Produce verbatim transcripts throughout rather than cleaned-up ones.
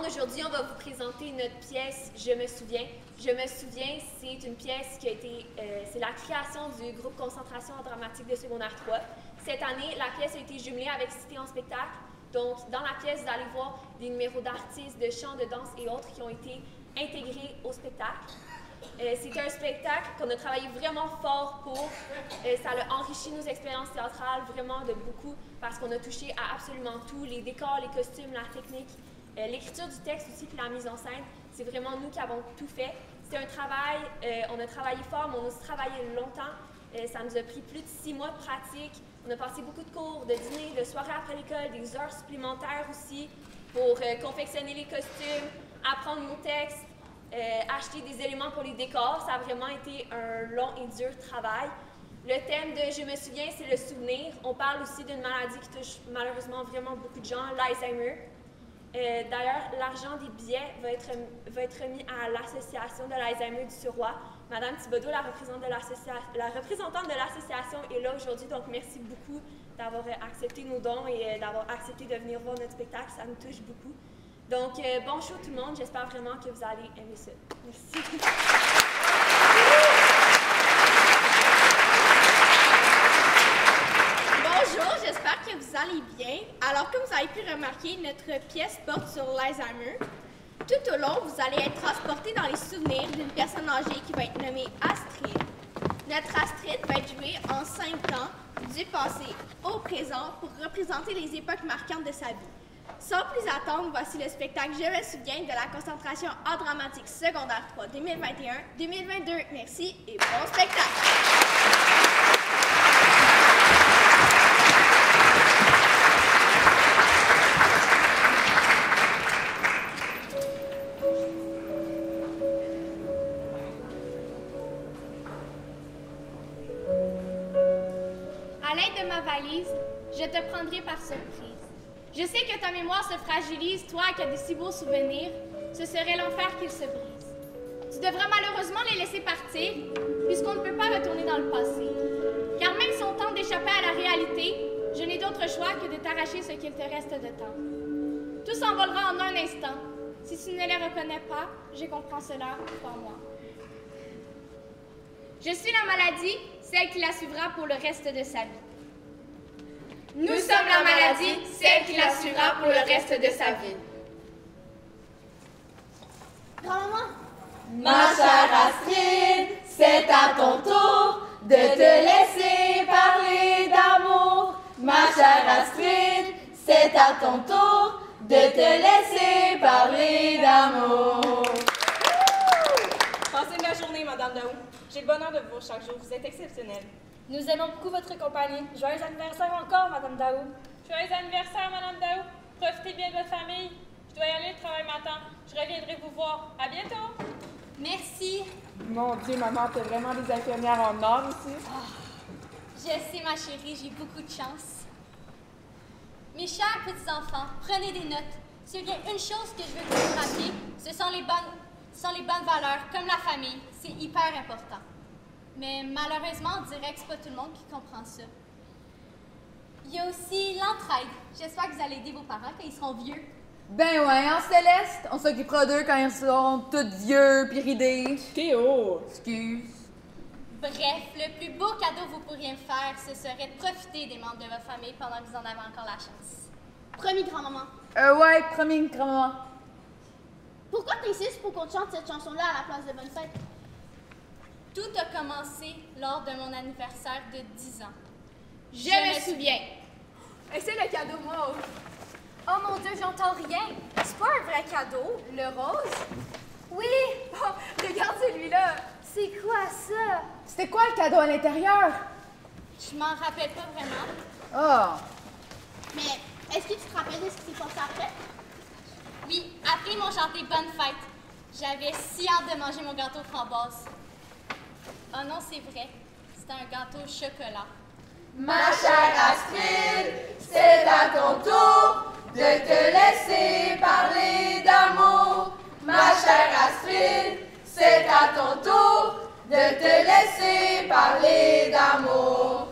aujourd'hui, on va vous présenter notre pièce « Je me souviens ». « Je me souviens », c'est une pièce qui a été, euh, c'est la création du groupe Concentration en dramatique de secondaire trois. Cette année, la pièce a été jumelée avec Cité en spectacle. Donc, dans la pièce, vous allez voir des numéros d'artistes, de chant, de danse et autres qui ont été intégrés au spectacle. Euh, c'est un spectacle qu'on a travaillé vraiment fort pour. Euh, ça a enrichi nos expériences théâtrales vraiment de beaucoup parce qu'on a touché à absolument tout, les décors, les costumes, la technique, euh, l'écriture du texte aussi, puis la mise en scène. C'est vraiment nous qui avons tout fait. C'est un travail, euh, on a travaillé fort, mais on a aussi travaillé longtemps. Euh, ça nous a pris plus de six mois de pratique. On a passé beaucoup de cours, de dîners, de soirées après l'école, des heures supplémentaires aussi pour euh, confectionner les costumes, apprendre nos textes, euh, acheter des éléments pour les décors. Ça a vraiment été un long et dur travail. Le thème de « Je me souviens », c'est le souvenir. On parle aussi d'une maladie qui touche malheureusement vraiment beaucoup de gens, l'Alzheimer. Euh, D'ailleurs, l'argent des billets va être, va être remis à l'association de l'Alzheimer du Suroît. Madame Thibodeau, la représentante de l'association, est là aujourd'hui, donc merci beaucoup d'avoir accepté nos dons et euh, d'avoir accepté de venir voir notre spectacle. Ça nous touche beaucoup. Donc, euh, bon show tout le monde. J'espère vraiment que vous allez aimer ça. Merci. Bonjour, j'espère que vous allez bien. Alors, comme vous avez pu remarquer, notre pièce porte sur l'Alzheimer. Tout au long, vous allez être transporté dans les souvenirs d'une personne âgée qui va être nommée Astrid. Notre Astrid va être jouée en cinq temps, du passé au présent, pour représenter les époques marquantes de sa vie. Sans plus attendre, voici le spectacle « Je me souviens » de la concentration en dramatique secondaire trois deux mille vingt et un deux mille vingt-deux. Merci et bon spectacle! Je te prendrai par surprise. Je sais que ta mémoire se fragilise, toi qui as de si beaux souvenirs, ce serait l'enfer qu'ils se brisent. Tu devras malheureusement les laisser partir, puisqu'on ne peut pas retourner dans le passé. Car même si on tente d'échapper à la réalité, je n'ai d'autre choix que de t'arracher ce qu'il te reste de temps. Tout s'envolera en un instant. Si tu ne les reconnais pas, je comprends cela, crois-moi. Je suis la maladie, celle qui la suivra pour le reste de sa vie. Nous sommes la maladie, celle qui la suivra pour le reste de sa vie. Grand-maman! Ma chère Astrid, c'est à ton tour de te laisser parler d'amour. Ma chère Astrid, c'est à ton tour de te laisser parler d'amour. Passez une belle journée, Madame Daou. J'ai le bonheur de vous voir chaque jour. Vous êtes exceptionnelle. Nous aimons beaucoup votre compagnie. Joyeux anniversaire encore, Madame Daou. Joyeux anniversaire, Madame Daou. Profitez bien de votre famille. Je dois y aller, le travail m'attend. Je reviendrai vous voir. À bientôt. Merci. Mon Dieu, maman, t'as vraiment des infirmières en or ici. Oh, je sais, ma chérie, j'ai beaucoup de chance. Mes chers petits-enfants, prenez des notes. S'il y a une chose que je veux que vous rappeler, ce sont les bonnes, ce sont les bonnes valeurs, comme la famille. C'est hyper important. Mais malheureusement, on dirait que c'est pas tout le monde qui comprend ça. Il y a aussi l'entraide. J'espère que vous allez aider vos parents quand ils seront vieux. Ben ouais, en Céleste, on s'occupera d'eux quand ils seront tous vieux pis ridés. Théo! Excuse. Bref, le plus beau cadeau que vous pourriez me faire, ce serait de profiter des membres de votre famille pendant que vous en avez encore la chance. Promis, grand-maman. Euh, ouais, promis, grand-maman. Pourquoi t'insistes pour qu'on te chante cette chanson-là à la place de Bonne Fête? Tout a commencé lors de mon anniversaire de dix ans. Je, Je me souviens. Et c'est le cadeau mauve. Oh mon Dieu, j'entends rien. C'est pas un vrai cadeau, le rose? Oui! Oh, regarde celui-là. C'est quoi ça? C'était quoi le cadeau à l'intérieur? Je m'en rappelle pas vraiment. Oh! Mais est-ce que tu te rappelles de ce qui s'est passé après? Oui, après ils m'ont chanté Bonne Fête. J'avais si hâte de manger mon gâteau framboise. Oh non, c'est vrai. C'était un gâteau au chocolat. Ma chère Astrid, c'est à ton tour de te laisser parler d'amour. Ma chère Astrid, c'est à ton tour de te laisser parler d'amour.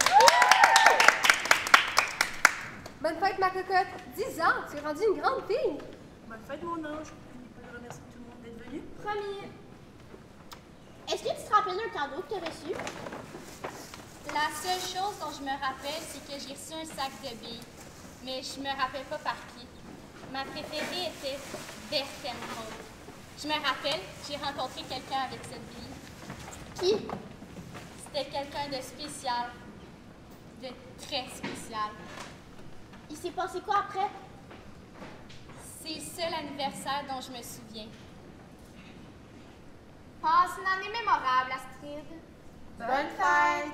Bonne fête, ma cocotte. dix ans, tu es rendue une grande fille. Bonne fête, mon ange. Promis. Est-ce que tu te rappelles d'un cadeau que tu as reçu? La seule chose dont je me rappelle, c'est que j'ai reçu un sac de billes, mais je me rappelle pas par qui. Ma préférée était verte émeraude. Je me rappelle, j'ai rencontré quelqu'un avec cette bille. Qui? C'était quelqu'un de spécial, de très spécial. Il s'est passé quoi après? C'est le seul anniversaire dont je me souviens. Passe une année mémorable, Astrid. Bonne fête!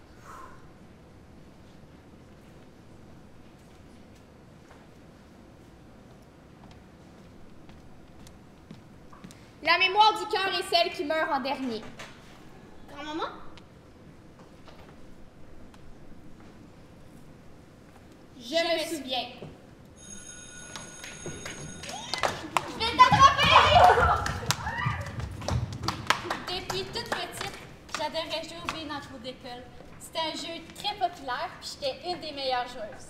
La mémoire du cœur est celle qui meurt en dernier. Grand-maman? Je, me souviens. Je vais t'attraper! Depuis toute petite, j'adorais jouer aux billes dans le cours d'école. C'était un jeu très populaire, puis j'étais une des meilleures joueuses.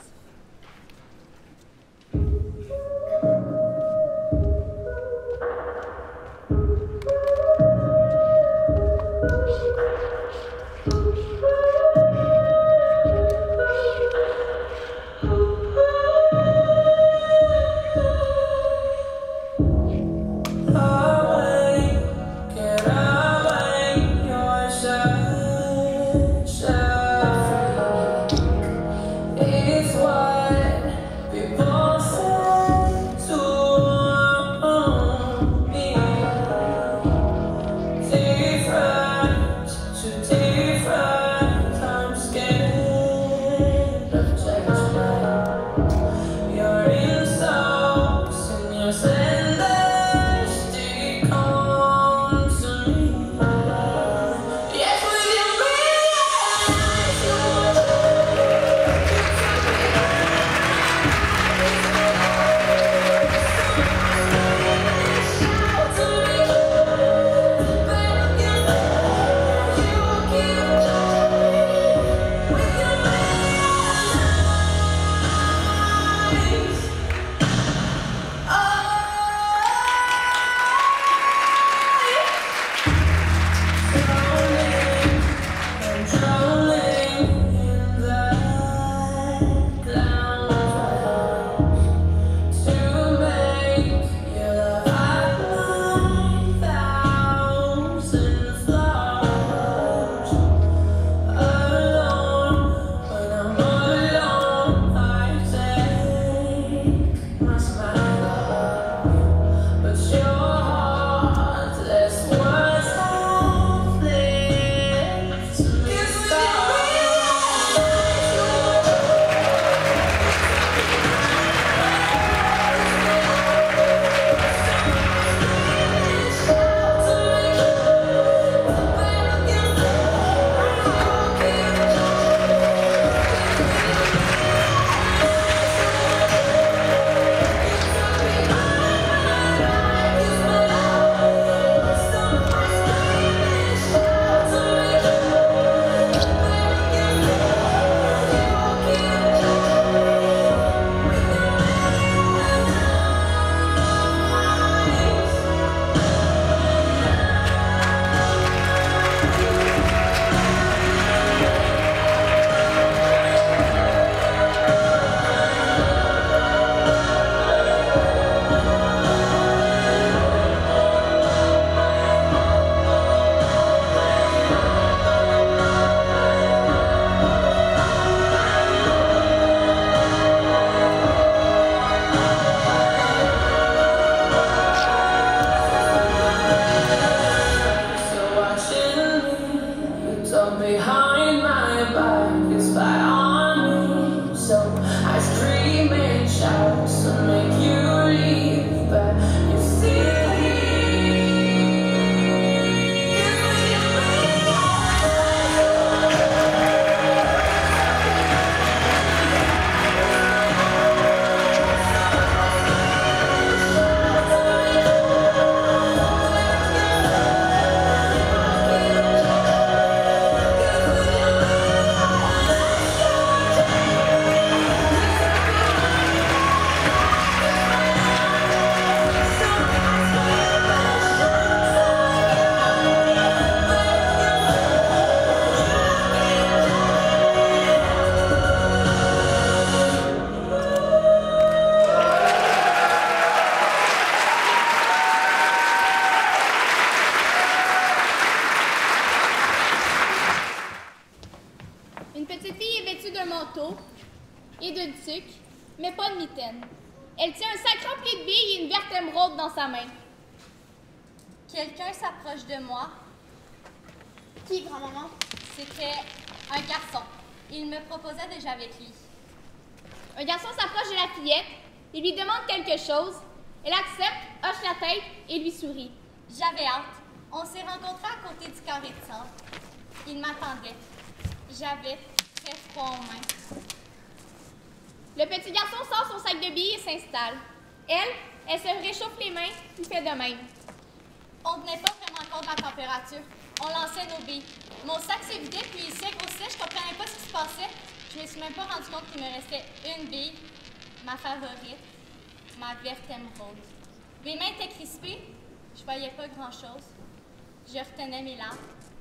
petite fille est vêtue d'un manteau et de tuque, mais pas de mitaine. Elle tient un sac rempli de billes et une verte émeraude dans sa main. Quelqu'un s'approche de moi. Qui, grand-maman? C'était un garçon. Il me proposait déjà avec lui. Un garçon s'approche de la fillette et lui demande quelque chose. Elle accepte, hoche la tête et lui sourit. J'avais hâte. On s'est rencontrés à côté du carré de centre. Il m'attendait. J'avais très froid aux mains. Le petit garçon sort son sac de billes et s'installe. Elle, elle se réchauffe les mains puis fait de même. On ne tenait pas vraiment compte de la température. On lançait nos billes. Mon sac s'est vidé puis il s'est grossi. Je comprenais pas ce qui se passait. Je me suis même pas rendu compte qu'il me restait une bille, ma favorite, ma verte émeraude. Mes mains étaient crispées. Je voyais pas grand-chose. Je retenais mes larmes.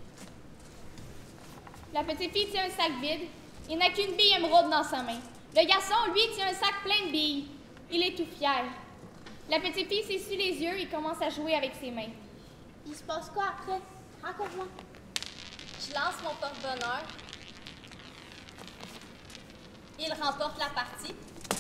La petite fille tient un sac vide. Il n'a qu'une bille émeraude dans sa main. Le garçon, lui, tient un sac plein de billes. Il est tout fier. La petite fille s'essuie les yeux et commence à jouer avec ses mains. Il se passe quoi après? Raconte-moi. Je lance mon porte-bonheur. Il remporte la partie.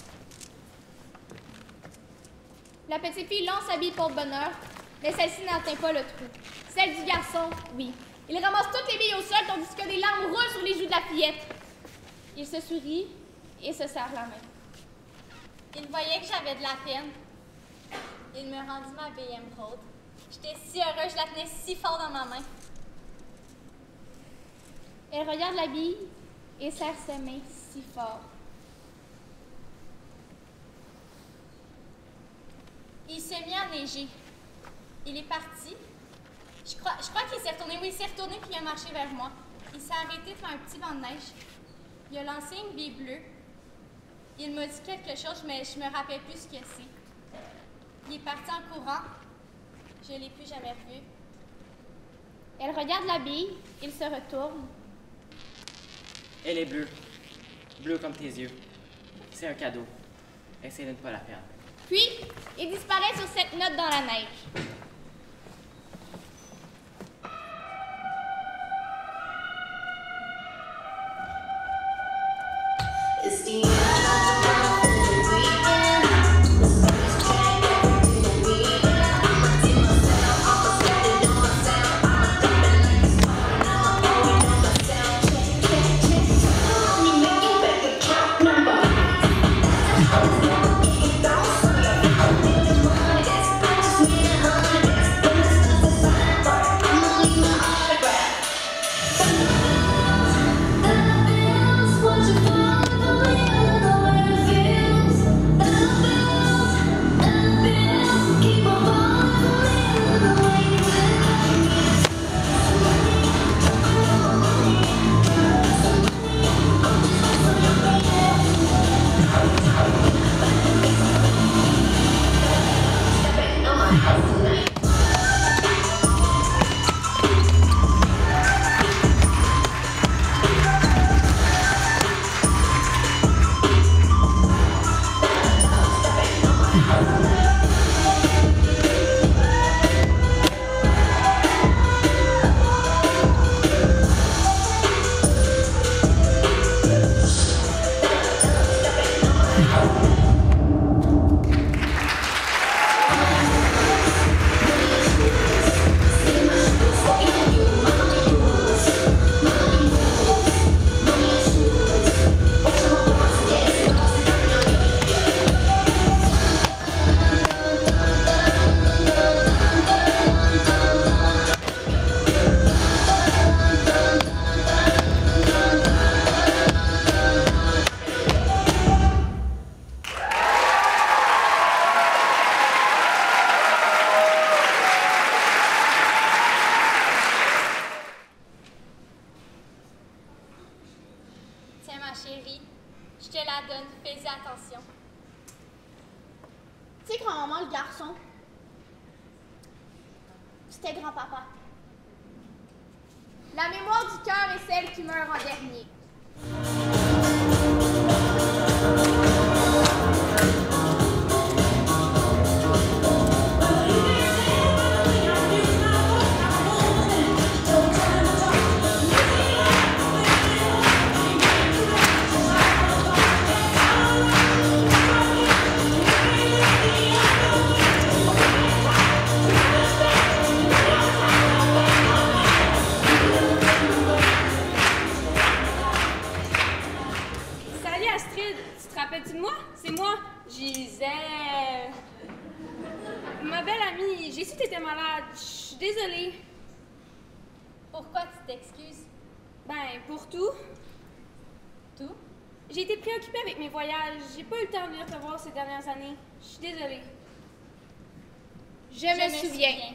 La petite fille lance sa bille porte-bonheur, mais celle-ci n'atteint pas le trou. Celle du garçon, oui. Il ramasse toutes les billes au sol tandis que des larmes roulent sur les joues de la fillette. Il se sourit et se serre la main. Il voyait que j'avais de la peine. Il me rendit ma bille émeraude. J'étais si heureuse, je la tenais si fort dans ma main. Elle regarde la bille et serre ses mains si fort. Il s'est mis à neiger. Il est parti. Je crois, je crois qu'il s'est retourné. Oui, il s'est retourné puis il a marché vers moi. Il s'est arrêté devant un petit banc de neige. Il a lancé une bille bleue. Il m'a dit quelque chose, mais je me rappelle plus ce que c'est. Il est parti en courant. Je ne l'ai plus jamais revu. Elle regarde la bille. Il se retourne. Elle est bleue. Bleue comme tes yeux. C'est un cadeau. Essaye de ne pas la perdre. Puis, il disparaît sur cette note dans la neige. Chérie, je te la donne, fais-y attention. Tu sais, grand-maman, le garçon, c'était grand-papa. La mémoire du cœur est celle qui meurt en dernier. de moi? C'est moi, Gisèle. Ma belle amie, j'ai su que t'étais malade. Je suis désolée. Pourquoi tu t'excuses? Ben, pour tout. Tout? J'ai été préoccupée avec mes voyages. J'ai pas eu le temps de venir te voir ces dernières années. Je suis désolée. Je, Je me, me souviens. souviens.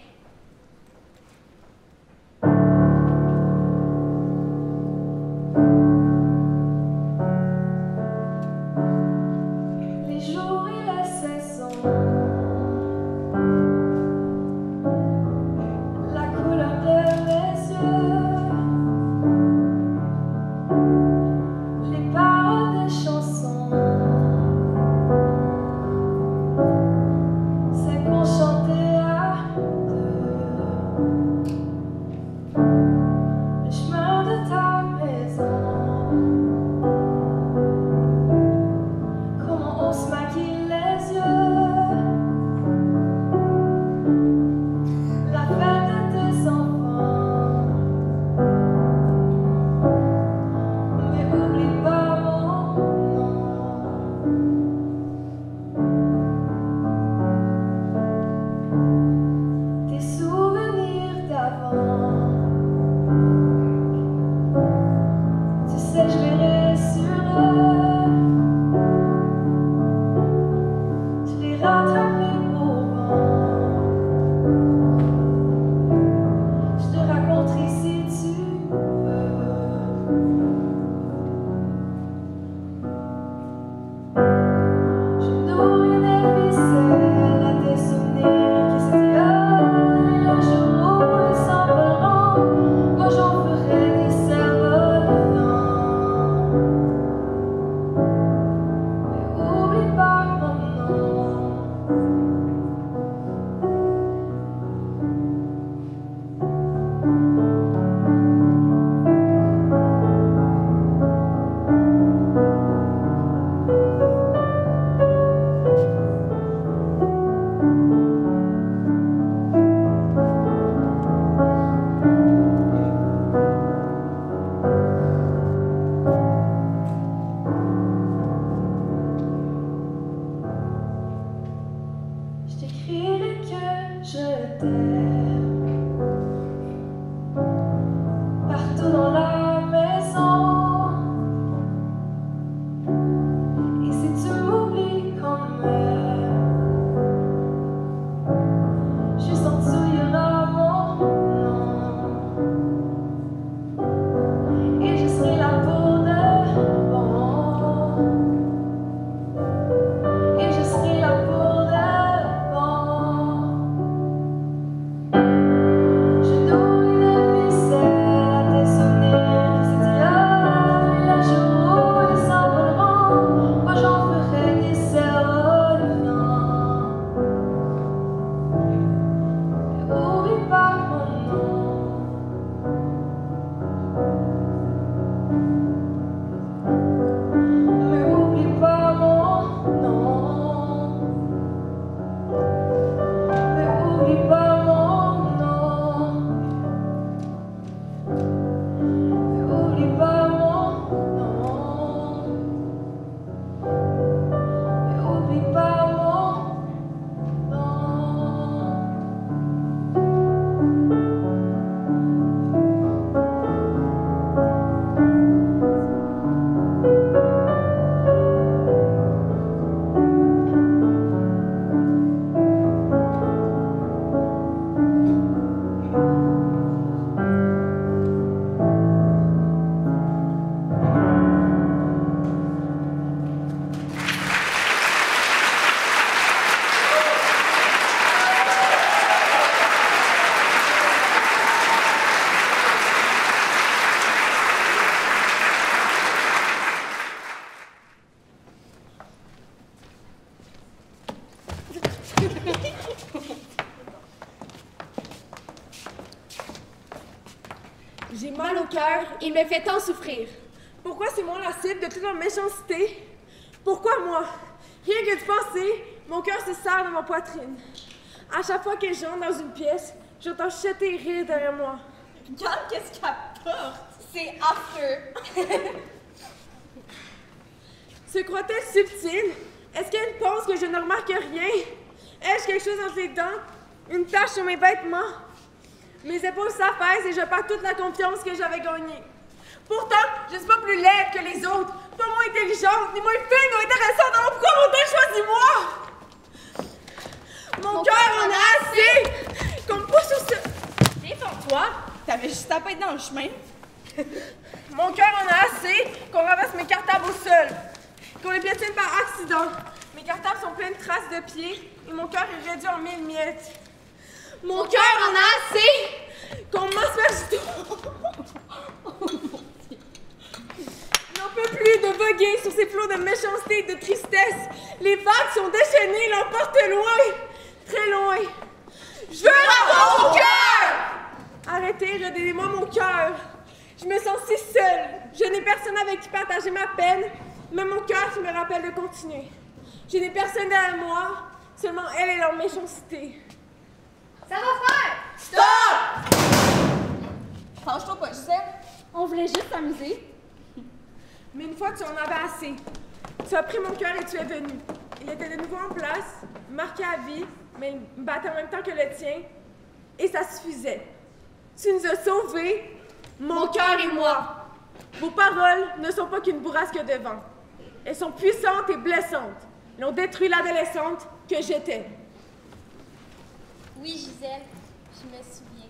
J'ai mal au cœur, il me fait tant souffrir. Pourquoi c'est moi la cible de toute leur méchanceté? Pourquoi moi? Rien que de penser, mon cœur se serre dans ma poitrine. À chaque fois que j'entre dans une pièce, j'entends chuter et rire derrière moi. Regarde qu'est-ce qu'elle porte! C'est affreux! Se croit-elle subtile? Est-ce qu'elle pense que je ne remarque rien? Ai-je quelque chose entre les dents? Une tache sur mes vêtements? Mes épaules s'affaissent et je perds toute la confiance que j'avais gagnée. Pourtant, je ne suis pas plus laide que les autres, pas moins intelligente, ni moins fine ou intéressante. Alors pourquoi mon choisi moi? Mon, Mon cœur en a assez! Qu'on me pousse sur ce... Viens pour toi, t'avais juste à pas être dans le chemin. Mon cœur en a assez qu'on ramasse mes cartables au sol, qu'on les piétine par accident. Mes cartables sont pleins de traces de pieds et mon cœur est réduit en mille miettes. Mon cœur en a assez qu'on m'asperge tout. Je n'en peux plus de voguer sur ces flots de méchanceté et de tristesse. Les vagues sont déchaînées, l'emportent loin, très loin. Je veux avoir mon cœur! Arrêtez, redonnez-moi mon cœur. Je me sens si seule. Je n'ai personne avec qui partager ma peine, mais mon cœur qui me rappelle de continuer. Je n'ai personne derrière moi, seulement elle et leur méchanceté. Ça va faire! Stop! Fâche-toi pas, Gisèle. On voulait juste s'amuser. Mais une fois, tu en avais assez. Tu as pris mon cœur et tu es venu. Il était de nouveau en place, marqué à vie, mais il battait en même temps que le tien. Et ça suffisait. Tu nous as sauvés, mon cœur et moi. Vos paroles ne sont pas qu'une bourrasque de vent. Elles sont puissantes et blessantes. Elles ont détruit l'adolescente que j'étais. Oui, Gisèle, je me souviens.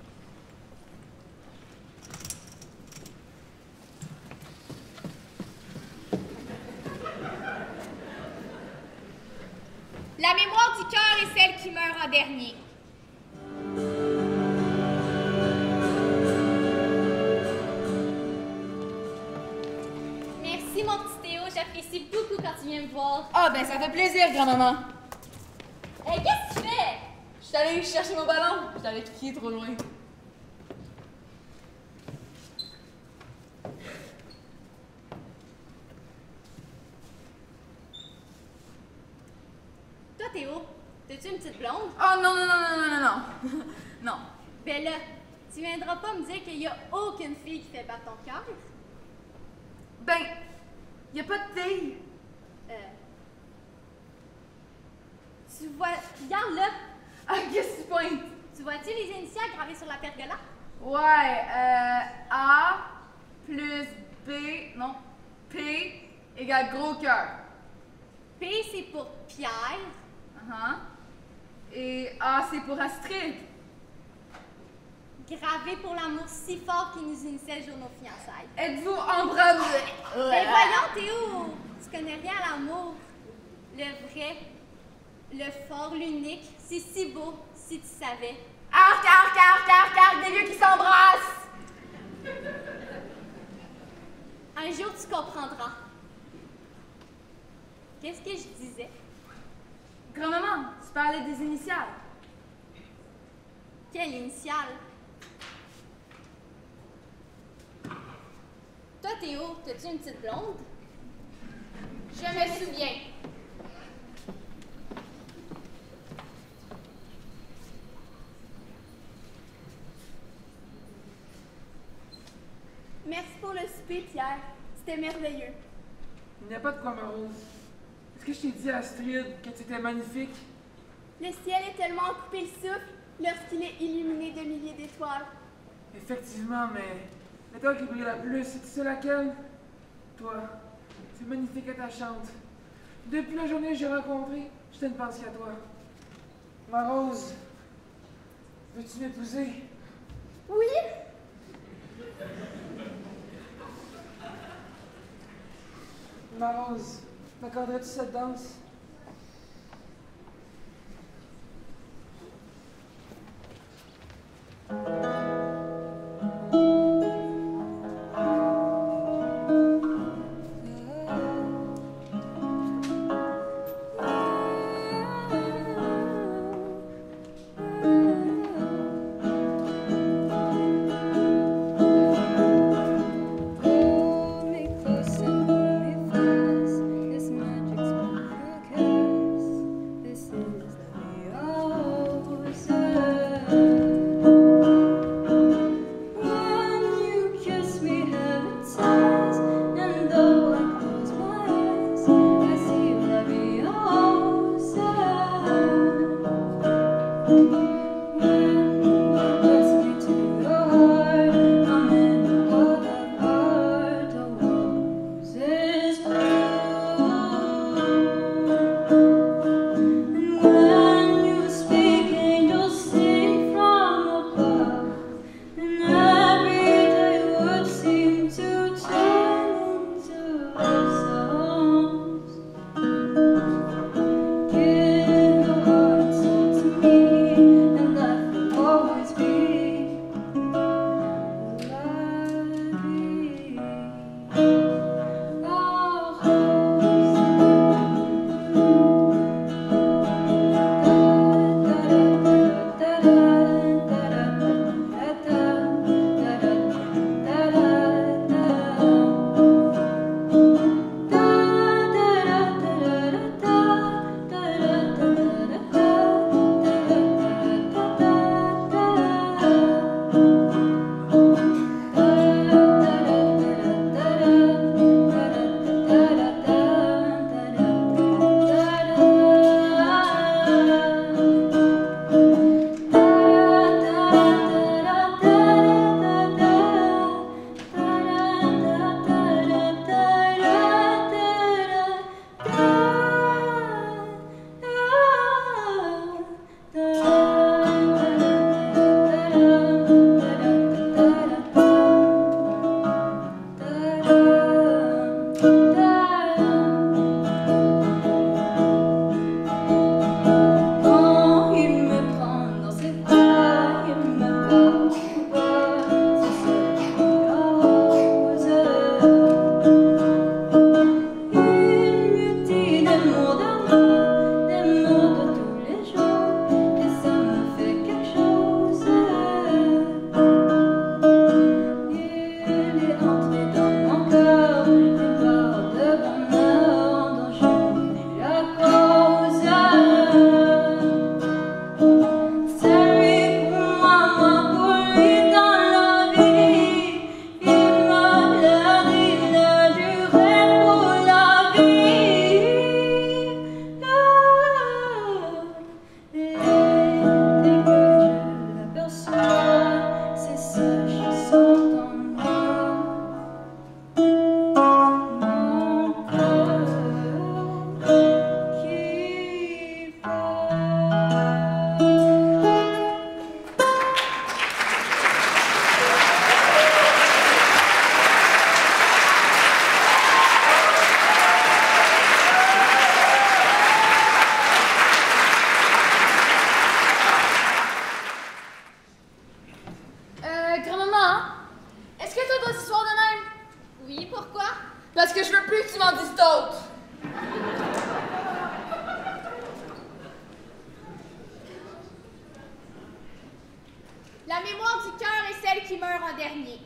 La mémoire du cœur est celle qui meurt en dernier. Merci, mon petit Théo. J'apprécie beaucoup quand tu viens me voir. Ah, ben ça fait plaisir, grand-maman. Hé, hey, qu'est-ce que tu fais? Je suis allée chercher mon ballon. Je suis allée crier trop loin. Toi, Théo, t'as-tu une petite blonde? Oh non, non, non, non, non, non, non. Non. Ben là, tu viendras pas me dire qu'il y a aucune fille qui fait battre ton cœur? Ben, y a pas de fille. Euh... Tu vois... Regarde là! Ah, qu'est-ce que tu pointes? Tu vois-tu les initiales gravées sur la pergola? Ouais, euh... A plus B... Non. P égale gros cœur. P, c'est pour Pierre. Uh-huh. Et A, c'est pour Astrid. Gravé pour l'amour si fort qui nous unissait le jour de nos fiançailles. Êtes-vous embrasés? Ben voyons, Théo! Tu connais rien à l'amour. Le vrai, le fort, l'unique. C'est si beau, si tu savais. Arc, arc, arc, arc, arc, des vieux qui s'embrassent! Un jour, tu comprendras. Qu'est-ce que je disais? Grand-maman, tu parlais des initiales. Quelle initiale? Toi, Théo, t'as-tu une petite blonde? Je me souviens. Merci pour le souper, Pierre. C'était merveilleux. Il n'y a pas de quoi, ma Rose. Est-ce que je t'ai dit, Astrid, que tu étais magnifique? Le ciel est tellement coupé le souffle lorsqu'il est illuminé de milliers d'étoiles. Effectivement, mais l'étoile qui brille la plus, c'est tu sais laquelle? Toi. C'est magnifique et attachante. Depuis la journée que j'ai rencontré, je ne pense qu'à toi. Ma Rose, veux-tu m'épouser? Oui! Ma Rose, m'accorderais-tu cette danse? Hold me close and hold me fast. This magic's been broken. Parce que je veux plus que tu m'en dises d'autres. La mémoire du cœur est celle qui meurt en dernier.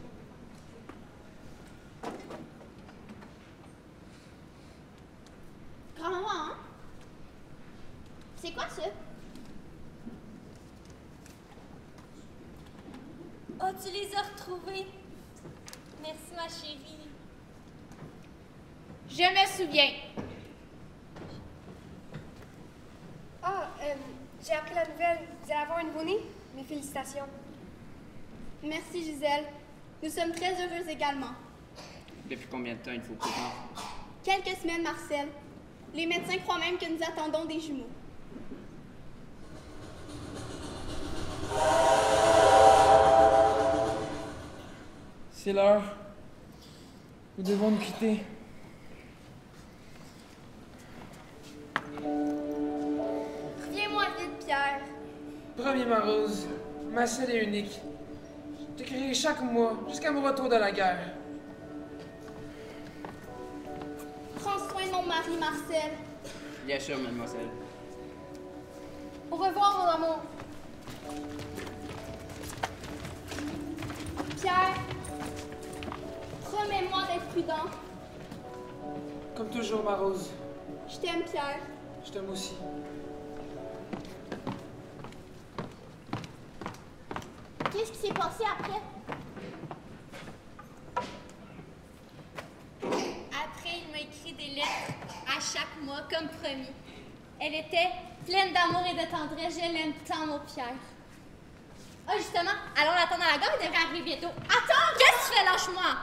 Grand-maman, hein? C'est quoi ça? Oh, tu les as retrouvés. Merci, ma chérie. Je me souviens. Ah, euh, j'ai appris la nouvelle. Vous allez avoir un nouveau-né? Mes félicitations. Merci, Gisèle. Nous sommes très heureuses également. Depuis combien de temps il faut courir? Quelques semaines, Marcel. Les médecins croient même que nous attendons des jumeaux. C'est l'heure. Nous devons nous quitter. Reviens-moi vite, Pierre. Promis, ma Rose, ma seule et unique. Je t'écrirai chaque mois jusqu'à mon retour de la guerre. Prends soin de mon mari, Marcel. Bien sûr, mademoiselle. Au revoir, mon amour. Pierre, promets-moi d'être prudent. Comme toujours, ma Rose. Je t'aime, Pierre. Je t'aime aussi. Qu'est-ce qui s'est passé après? Après, il m'a écrit des lettres à chaque mois, comme promis. Elle était pleine d'amour et de tendresse. Je l'aime tant, mon Pierre. Ah, oh, justement, allons l'attendre à la gare, il devrait arriver bientôt. Attends, qu'est-ce que tu fais? Lâche-moi!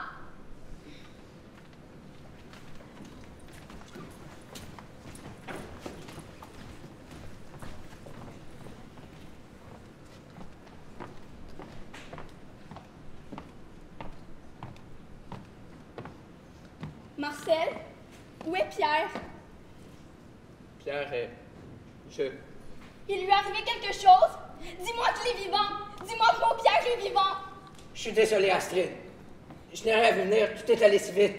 Marcel, où est Pierre? Pierre est... Je... Il lui est arrivé quelque chose? Dis-moi qu'il est vivant! Dis-moi que mon Pierre est vivant! Je suis désolé, Astrid. Je n'ai rien vu venir, tout est allé si vite.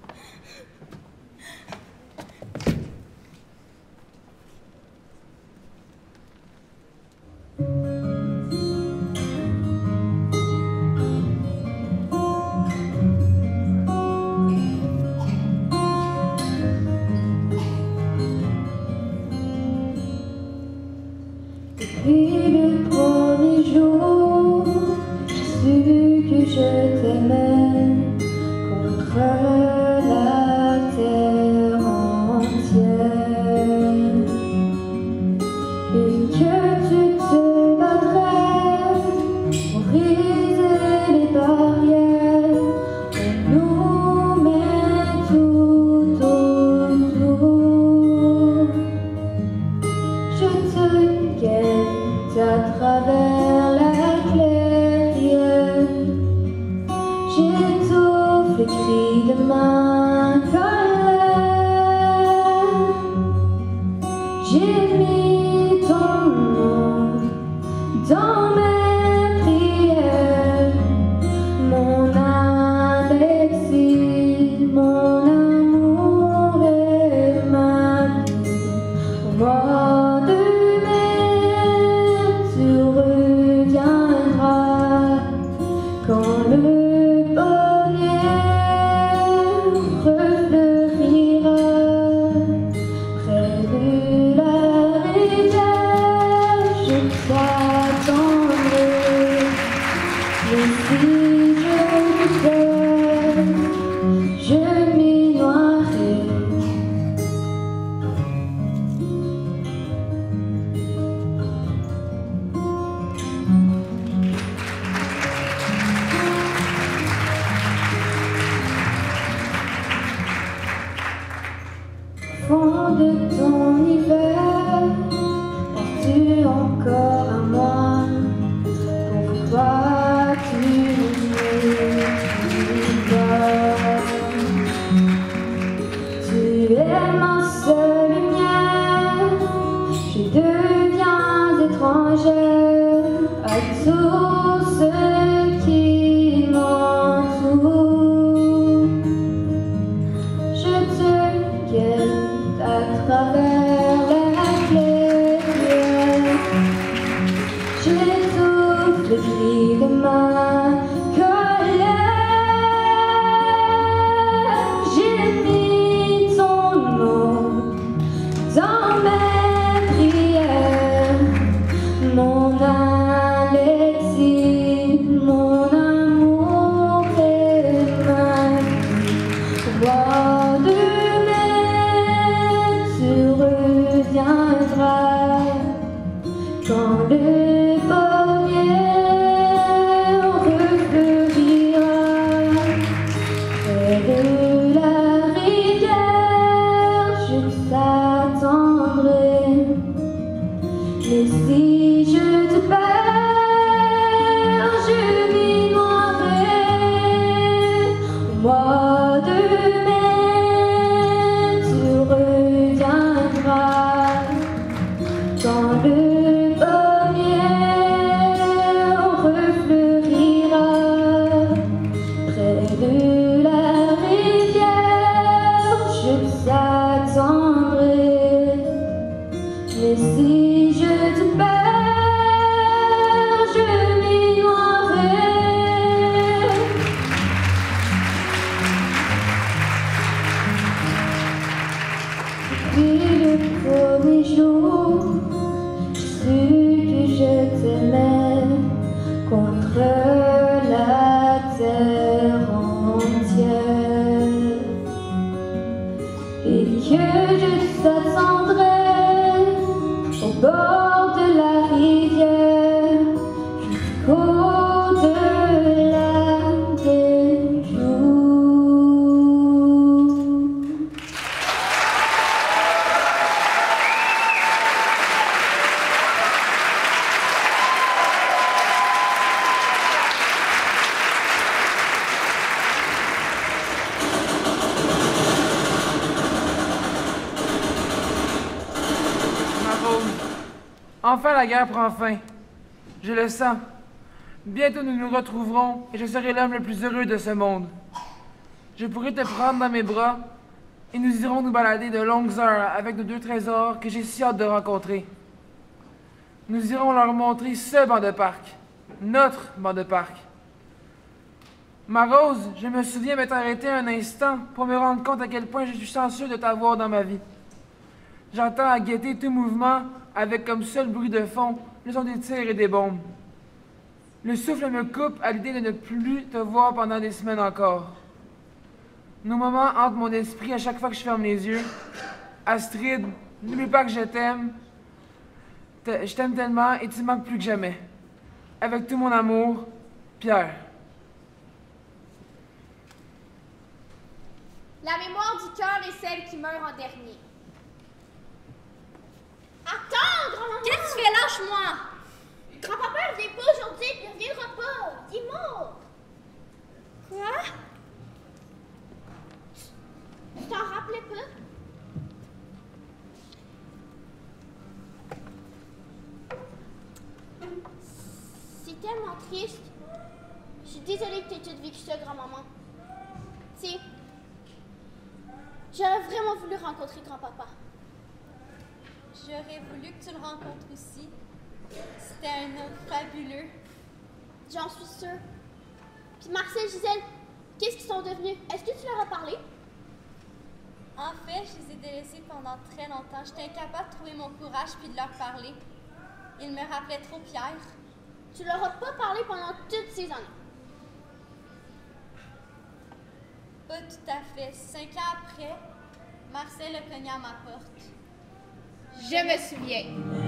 Depuis le premier jour, j'ai su que je t'aimais contre la terre entière et que tu te battrais pour briser les barrières qu'on nous met tout autour. Je te guette à travers la clairière. J'étouffe les cris de ma colère. J'ai mis ton nom dans mes prières, mon Alexis, mon amour et ma vie. Au mois de mai, tu reviendras quand le bonheur refleurira près de la rivière. Je t'attendrai, et si je te perds, je m'y noierai. Fond de ton hiver, penses-tu encore à moi? Pourquoi tu ne pas? Tu es ma seule lumière, je deviens étrangère à tout ce qui m'entoure. Moi demain, tu reviendras quand le pommier refleurira près de la rivière. Je t'attendrai, mais si je te perds, je m'y noierai. Moi demain, tu reviendras quand le pommier refleurira près de la rivière. Je t'attendrai, mais si je te perds, je m'y noierai. Depuis le premier jour, j'ai su que je t'aimais contre la terre entière et que je t'attendrai au bord de la rivière jusqu'au-delà des jours. Ma Rose, enfin la guerre prend fin. Je le sens. Bientôt nous nous retrouverons et je serai l'homme le plus heureux de ce monde. Je pourrai te prendre dans mes bras et nous irons nous balader de longues heures avec nos deux trésors que j'ai si hâte de rencontrer. Nous irons leur montrer ce banc de parc, notre banc de parc. Ma Rose, je me souviens m'être arrêté un instant pour me rendre compte à quel point je suis chanceux de t'avoir dans ma vie. J'entends à guetter tout mouvement avec comme seul bruit de fond le son des tirs et des bombes. Le souffle me coupe à l'idée de ne plus te voir pendant des semaines encore. Nos moments hantent mon esprit à chaque fois que je ferme les yeux. Astrid, n'oublie pas que je t'aime. Te- Je t'aime tellement et tu manques plus que jamais. Avec tout mon amour, Pierre. La mémoire du cœur est celle qui meurt en dernier. Attends, grand-maman! Qu'est-ce que tu fais? Lâche-moi! Grand-papa, il vient pas aujourd'hui, puis il reviendra pas. Il est mort. Quoi? Tu t'en rappelais pas? C'est tellement triste. Je suis désolée que tu aies tout vécu ça, grand-maman. Tu sais, j'aurais vraiment voulu rencontrer grand-papa. J'aurais voulu que tu le rencontres aussi. C'était un homme fabuleux. J'en suis sûre. Puis Marcel, Gisèle, qu'est-ce qu'ils sont devenus? Est-ce que tu leur as parlé? En fait, je les ai délaissés pendant très longtemps. J'étais incapable de trouver mon courage puis de leur parler. Ils me rappelaient trop Pierre. Tu leur as pas parlé pendant toutes ces années? Pas tout à fait. Cinq ans après, Marcel a cogné à ma porte. Je me souviens.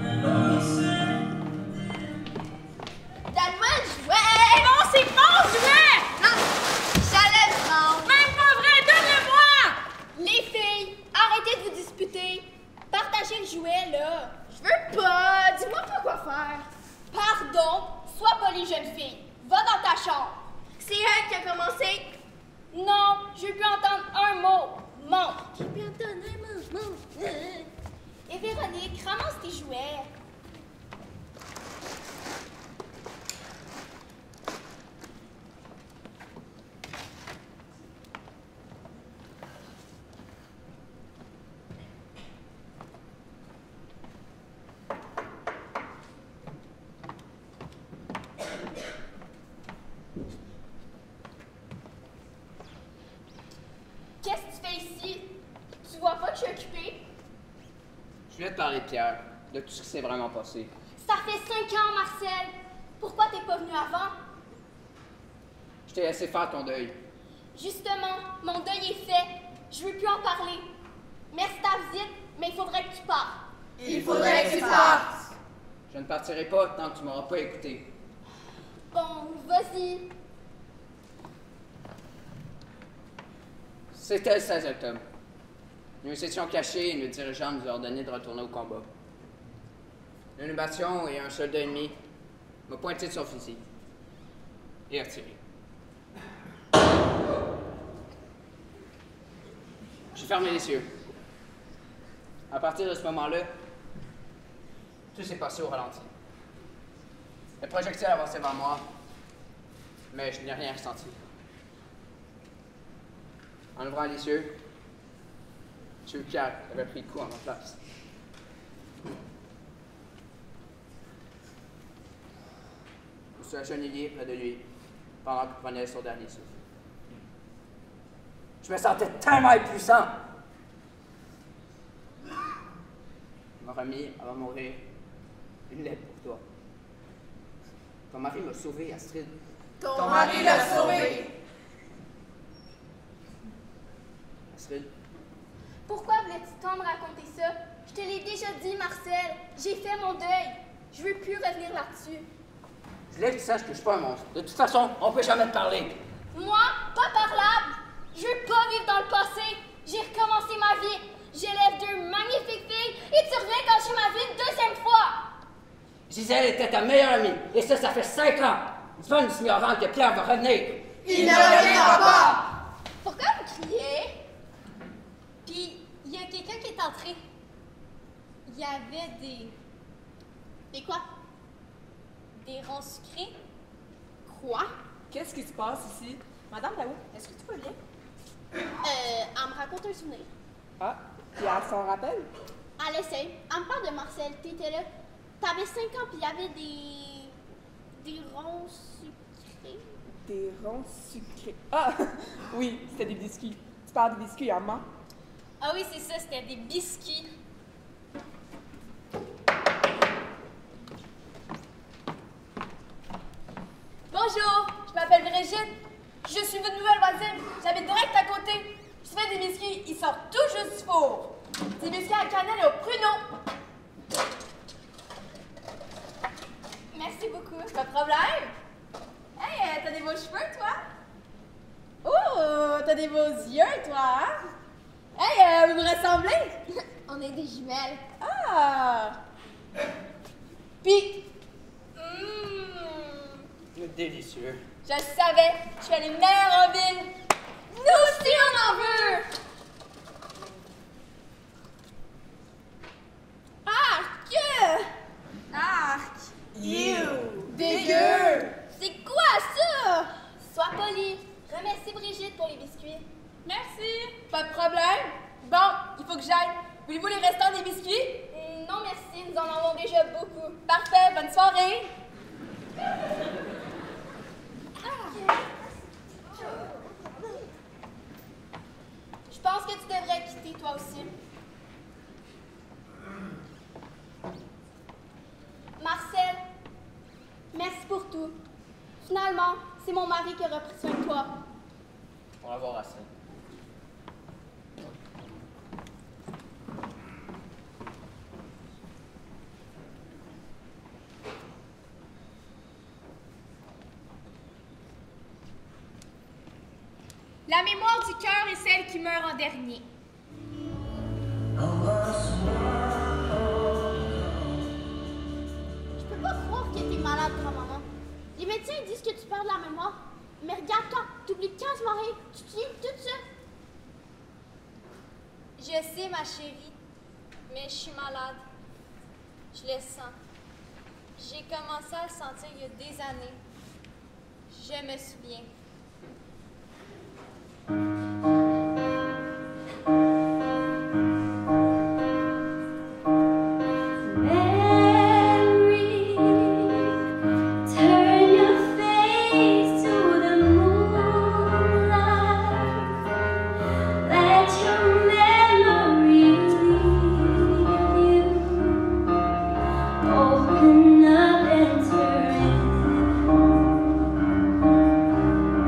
Donne-moi le jouet! Non, c'est mon jouet! Non, j'allais le prendre. Même pas vrai, donne-le-moi! Les filles, arrêtez de vous disputer. Partagez le jouet, là. Je veux pas. Dis-moi pas quoi faire. Pardon, sois polie, jeune fille. Va dans ta chambre. C'est elle qui a commencé. Non, je veux plus entendre un mot. Monte. Je veux plus entendre un mot. Monte. Et Véronique, ramasse tes jouets. Qu'est-ce que tu fais ici? Tu vois pas que je suis occupée? Je viens de parler de Pierre, de tout ce qui s'est vraiment passé. Ça fait cinq ans, Marcel. Pourquoi t'es pas venu avant? Je t'ai laissé faire ton deuil. Justement, mon deuil est fait. Je veux plus en parler. Merci de ta visite, mais il faudrait que tu partes. Il faudrait que tu partes. Je ne partirai pas tant que tu m'auras pas écouté. Bon, vas-y. C'était le seize octobre. Nous nous étions cachés et nos dirigeants nous ont ordonné de retourner au combat. Nous nous battions et un soldat ennemi m'a pointé de son fusil et a tiré. J'ai fermé les yeux. À partir de ce moment-là, tout s'est passé au ralenti. Le projectile avançait vers moi, mais je n'ai rien ressenti. En ouvrant les yeux, j'ai vu Pierre avait pris le coup à ma place. Je me suis agenouillé près de lui pendant qu'il prenait son dernier souffle. Je me sentais tellement impuissant. Il m'a remis, avant de mourir, une lettre pour toi. Ton mari m'a sauvé, Astrid. Ton, Ton mari l'a sauvé. Astrid. Pourquoi voulais-tu tant me raconter ça? Je te l'ai déjà dit, Marcel. J'ai fait mon deuil. Je veux plus revenir là-dessus. Je voulais que tu saches que je suis pas un monstre. De toute façon, on peut jamais te parler. Moi, pas parlable. Je veux pas vivre dans le passé. J'ai recommencé ma vie. J'élève deux magnifiques filles et tu reviens gâcher ma vie une deuxième fois. Gisèle était ta meilleure amie. Et ça, ça fait cinq ans. Dis-moi, nous ignorant que Pierre va revenir. Il ne reviendra pas. Pourquoi vous criez? Puis, il y a quelqu'un qui est entré. Il y avait des... Des quoi? Des ronds sucrés. Quoi? Qu'est-ce qui se passe ici? Madame Daou, est-ce que tu peux bien? Euh, elle me raconte un souvenir. Ah, puis elle s'en rappelle? Elle essaie. Elle me parle de Marcel. T'étais là. T'avais cinq ans, puis il y avait des... des ronds sucrés. Des ronds sucrés. Ah, oui, c'était des biscuits. Tu parles des biscuits, maman? Ah oui, c'est ça, c'était des biscuits. Bonjour, je m'appelle Brigitte. Je suis votre nouvelle voisine. J'habite direct à côté. Je fais des biscuits, ils sortent tout juste du four. Des biscuits à cannelle et au pruneau. Merci beaucoup. Pas de problème. Hey, euh, t'as des beaux cheveux, toi? Oh, t'as des beaux yeux, toi, hein? Hey, euh, vous me ressemblez? On est des jumelles. Ah! Puis, mmh, Délicieux. je le savais, je fais les meilleurs en ville. Nous aussi, on en veut! Arc! Arc! You! Dégueu! C'est quoi ça? Sois poli. Remercie Brigitte pour les biscuits. Merci! Pas de problème. Bon, il faut que j'aille. Voulez-vous les restants des biscuits? Mm, non, merci. Nous en avons déjà beaucoup. Parfait. Bonne soirée. Je pense que tu devrais quitter toi aussi. Marcel, merci pour tout. Finalement, c'est mon mari qui a repris soin de toi. Au revoir, Astrid. La mémoire du cœur est celle qui meurt en dernier. Je peux pas croire que t'es malade, grand-maman. Les médecins disent que tu perds la mémoire. Mais regarde-toi, t'oublies quasiment rien. Tu te souviens de tout ça. Je sais, ma chérie, mais je suis malade. Je le sens. J'ai commencé à le sentir il y a des années. Je me souviens. Open up and turn.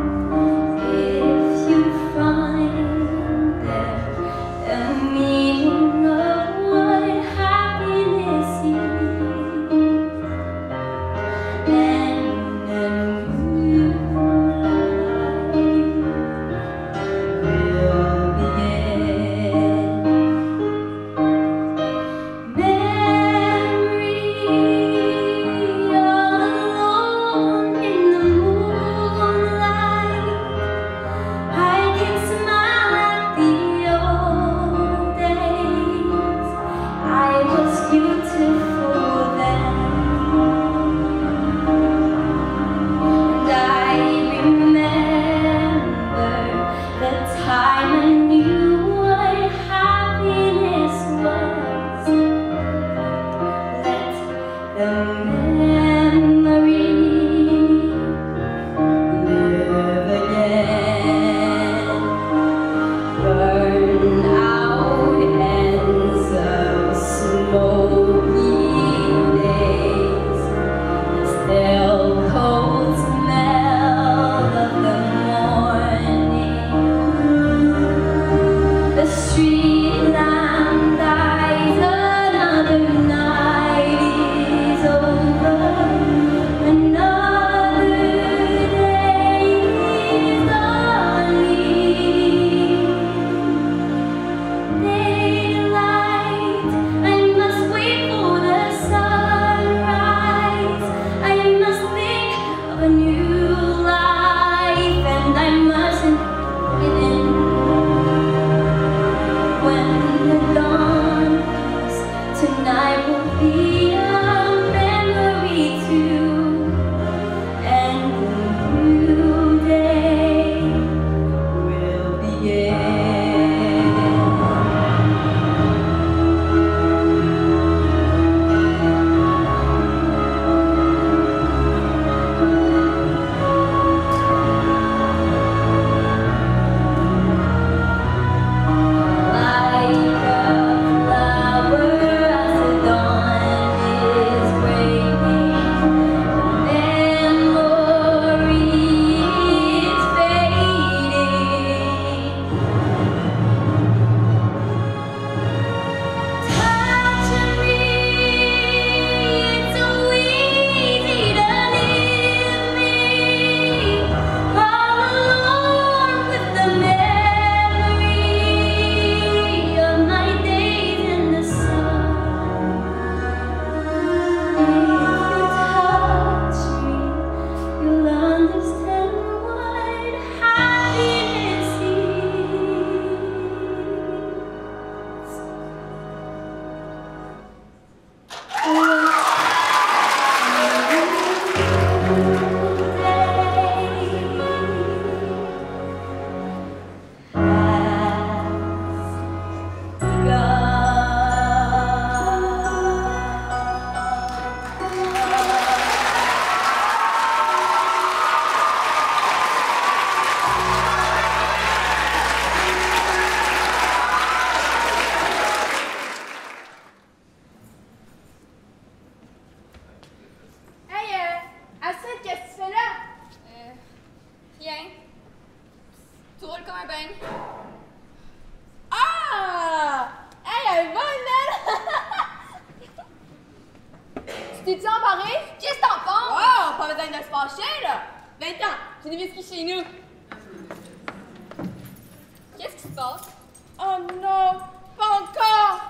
peine de se fâcher, là. vingt ans, j'ai des biscuits chez nous. Qu'est-ce qui se passe? Oh non, pas encore!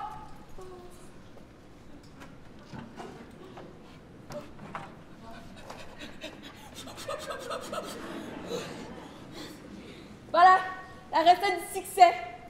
Voilà, la recette du succès.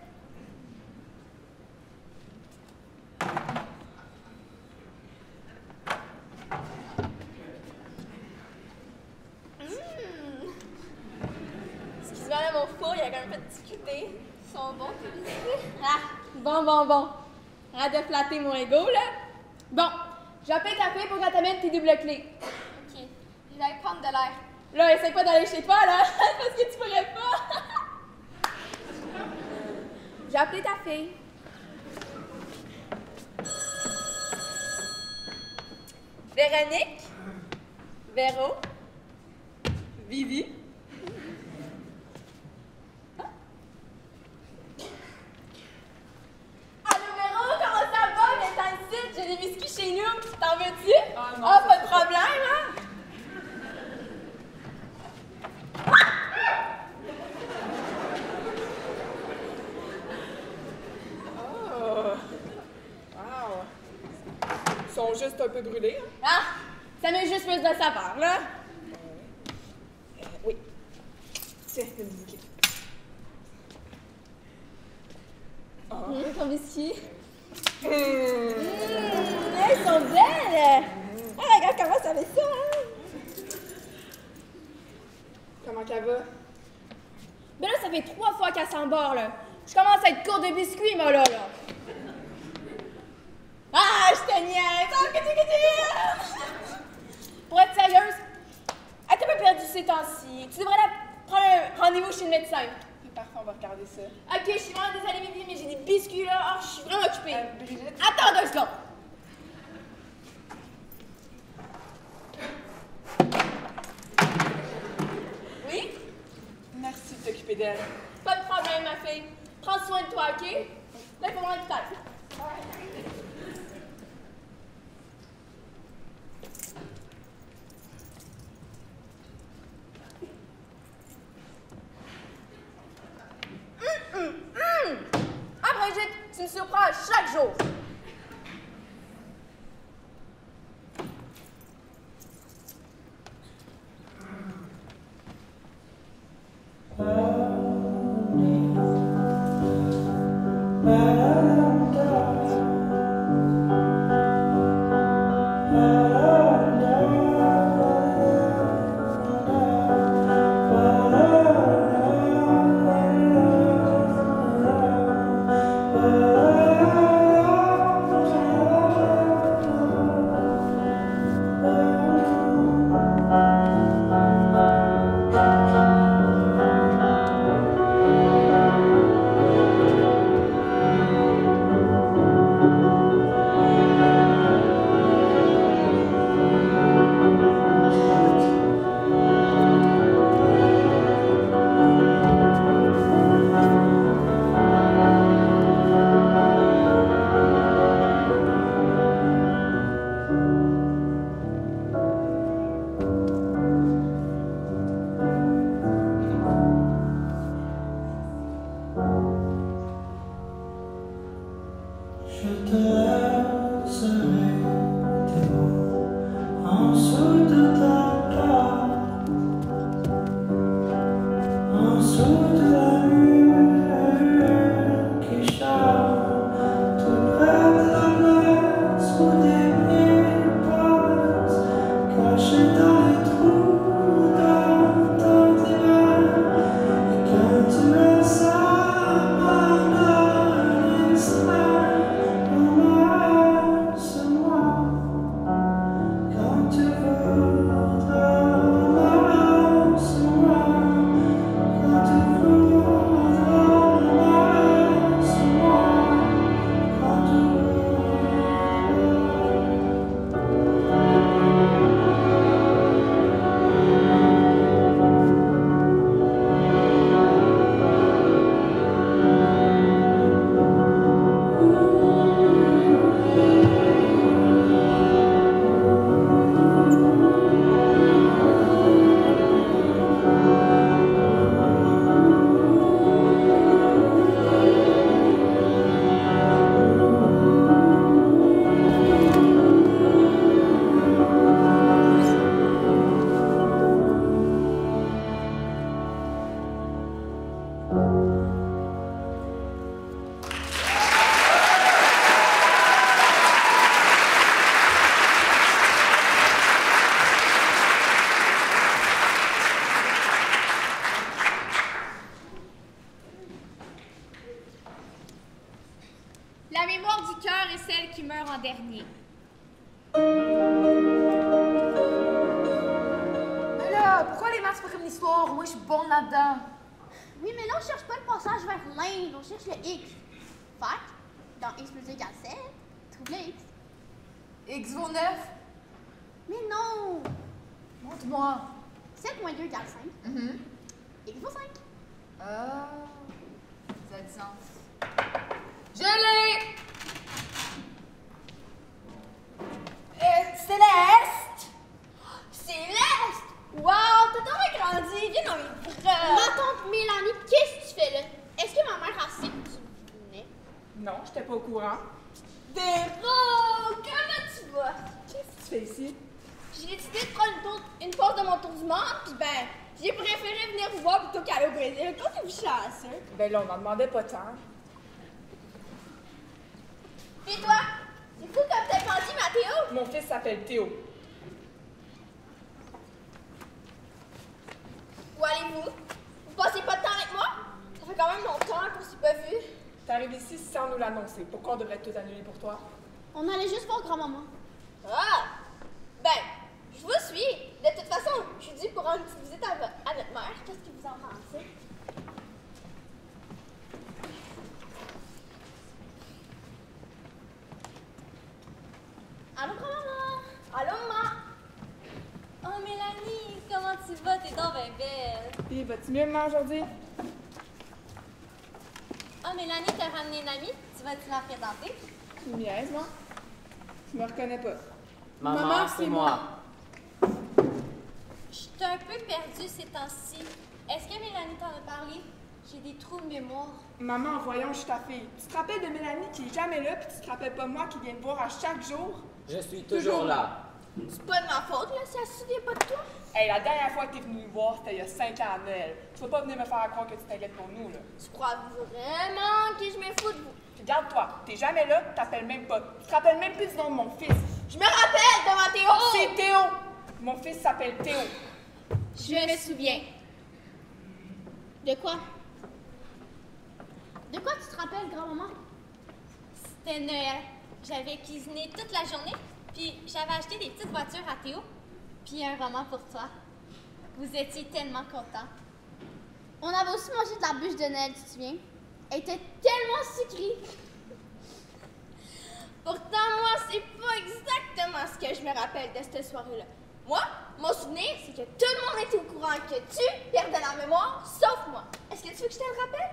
Mmh. Excuse-moi, là, mon four, il y a quand même fait discuter. Ils sont bons, tes biscuits. Ah, bon, bon, bon. Arrête de flatter mon ego, là. Bon, j'appelle ta fille pour qu'elle t'amène tes doubles clés. OK. Je vais prendre de l'air. Là, essaie pas d'aller chez toi, là, parce que tu pourrais pas. J'ai appelé ta fille. Véronique, Véro, Vivi. Allô, Véro, comment ça va? Viens t'en ici, j'ai des biscuits chez nous. T'en veux-tu? Ah, oh, oh, pas de problème, hein? Ils sont juste un peu brûlés. Hein? Ah! Ça met juste plus de saveur, là. Euh, oui. Tiens, le bouquet. Oh. Mmh, ton biscuit. Mmh. Mmh, elles sont belles! Mmh. Ah, regarde comment ça fait ça, hein? Comment qu'elle va? Ben là, ça fait trois fois qu'elle s'embarre, là. Je commence à être court de biscuits, moi, là, là. Ah, je te niaise! Oh, que tu, que tu... Pour être sérieuse, elle est un peu perdue ces temps-ci. Tu devrais la prendre un rendez-vous chez le médecin. C'est parfait, on va regarder ça. Ok, je suis vraiment désolée, Vivi, mais j'ai des biscuits, là. Oh, je suis vraiment occupée. Euh, Brigitte? Attends deux secondes. Oui? Merci de t'occuper d'elle. Pas de problème, ma fille. Prends soin de toi, ok? Là, il faut vraiment que tu ailles. Hum, hum, hum. Ah, Brigitte, tu me surprends chaque jour. Oh La mémoire du cœur est celle qui meurt en dernier. Mais là, pourquoi les maths c'est pas comme l'histoire? Moi, je suis bonne là-dedans. Oui, mais là, on cherche pas le passage vers l'Inde, on cherche le X. Fait que, dans X plus égale sept, trouve le X. X vaut neuf. Mais non! Montre-moi. sept moins deux égale cinq. Mm-hmm. X vaut cinq. Ah, ça a du sens. Je l'ai! Euh, Céleste! Céleste! Wow, t'as tellement grandi, viens dans mes bras! Ma tante Mélanie, qu'est-ce que tu fais là? Est-ce que ma mère a su que tu venais? Non, j'étais pas au courant. Véro, comment tu vas? Qu'est-ce que tu fais ici? J'ai décidé de prendre une, tour, une pause de mon tour du monde, puis ben, j'ai préféré venir vous voir plutôt qu'aller au Brésil. Comptez-vous chanceux? Ben là, on n'en demandait pas tant. Pis toi, c'est fou comme t'as grandi, Mathéo? Mon fils s'appelle Théo. Où allez-vous? Vous passez pas de temps avec moi? Ça fait quand même longtemps qu'on s'est pas vu. T'arrives ici sans nous l'annoncer. Pourquoi on devrait tout annuler pour toi? On allait juste voir grand-maman. Ah! Ben, je vous suis. De toute façon, je suis due pour une petite visite à, à notre mère. Qu'est-ce que vous en pensez? Allô, grand-maman? Allô, maman? Oh, Mélanie, comment tu vas? T'es donc bien belle. Puis, vas-tu mieux, maman, aujourd'hui? Oh, Mélanie, t'as ramené une amie? Tu vas-tu la présenter? Tu me niaises, moi? Tu me reconnais pas. Maman, Maman, c'est c'est moi. Je suis un peu perdue ces temps-ci. Est-ce que Mélanie t'en a parlé? J'ai des trous de mémoire. Maman, voyons, je suis ta fille. Tu te rappelles de Mélanie qui est jamais là, puis tu te rappelles pas moi qui viens te voir à chaque jour? Je suis toujours là. C'est pas de ma faute, là, si elle se souvient pas de toi. Hey, la dernière fois que t'es venue nous voir, c'était il y a cinq ans à Noël. Tu vas pas venir me faire croire que tu t'inquiètes pour nous, là. Tu crois vraiment que je me fous de vous? Puis garde-toi, t'es jamais là, t'appelles même pas. Tu te rappelles même plus du nom de mon fils. Je me rappelle de Mathéo! C'est Théo! Mon fils s'appelle Théo. Je me souviens. De quoi? De quoi tu te rappelles, grand-maman? C'était Noël. J'avais cuisiné toute la journée, puis j'avais acheté des petites voitures à Théo, puis un roman pour toi. Vous étiez tellement contents. On avait aussi mangé de la bûche de Noël, tu te souviens? Elle était tellement sucrée. Pourtant, moi, c'est pas exactement ce que je me rappelle de cette soirée-là. Moi, mon souvenir, c'est que tout le monde était au courant que tu perdais la mémoire, sauf moi. Est-ce que tu veux que je te le rappelle?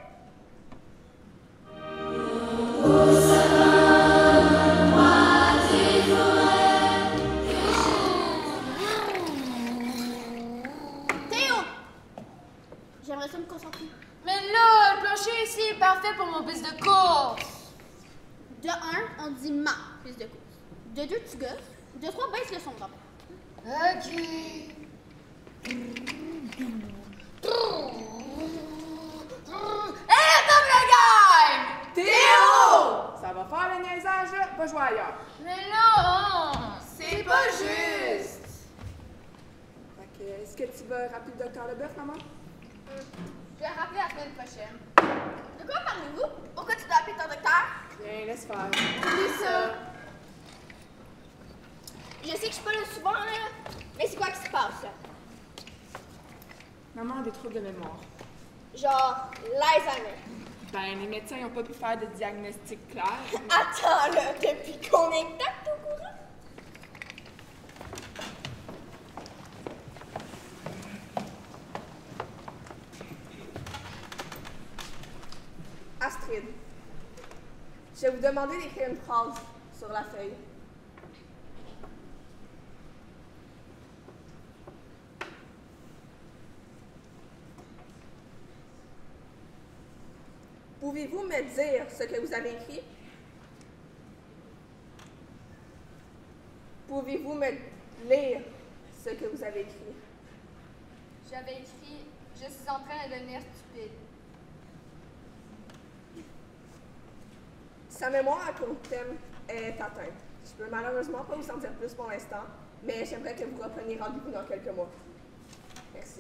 Théo! J'aimerais ça me concentrer. Mais là, le plancher ici est parfait pour mon piste de course. De un, on dit ma piste de course. De deux, tu gosses. De trois, baisse le son de grand-père. Ok. Hé, attends le gang! Théo! Ça va faire le niaisage, là. Va jouer ailleurs. Mais non! C'est pas juste! Fait que, est-ce que tu vas rappeler le docteur Leboeuf, maman? Je vais rappeler la semaine prochaine. De quoi parlez-vous? Pourquoi tu dois appeler ton docteur? Viens, laisse faire. Oublie ça. Je sais que je suis pas là souvent, là, mais c'est quoi qui se passe, là? Maman a des troubles de mémoire. Genre, l'Alzheimer. Ben, les médecins n'ont pas pu faire de diagnostic clair. Attends, là, depuis combien de temps que t'es au courant? Astrid, je vais vous demander d'écrire une phrase sur la feuille. Pouvez-vous me dire ce que vous avez écrit? Pouvez-vous me lire ce que vous avez écrit? J'avais écrit « Je suis en train de devenir stupide ». Sa mémoire à court terme est atteinte. Je peux malheureusement pas vous en dire plus pour l'instant, mais j'aimerais que vous repreniez rendez-vous dans quelques mois. Merci.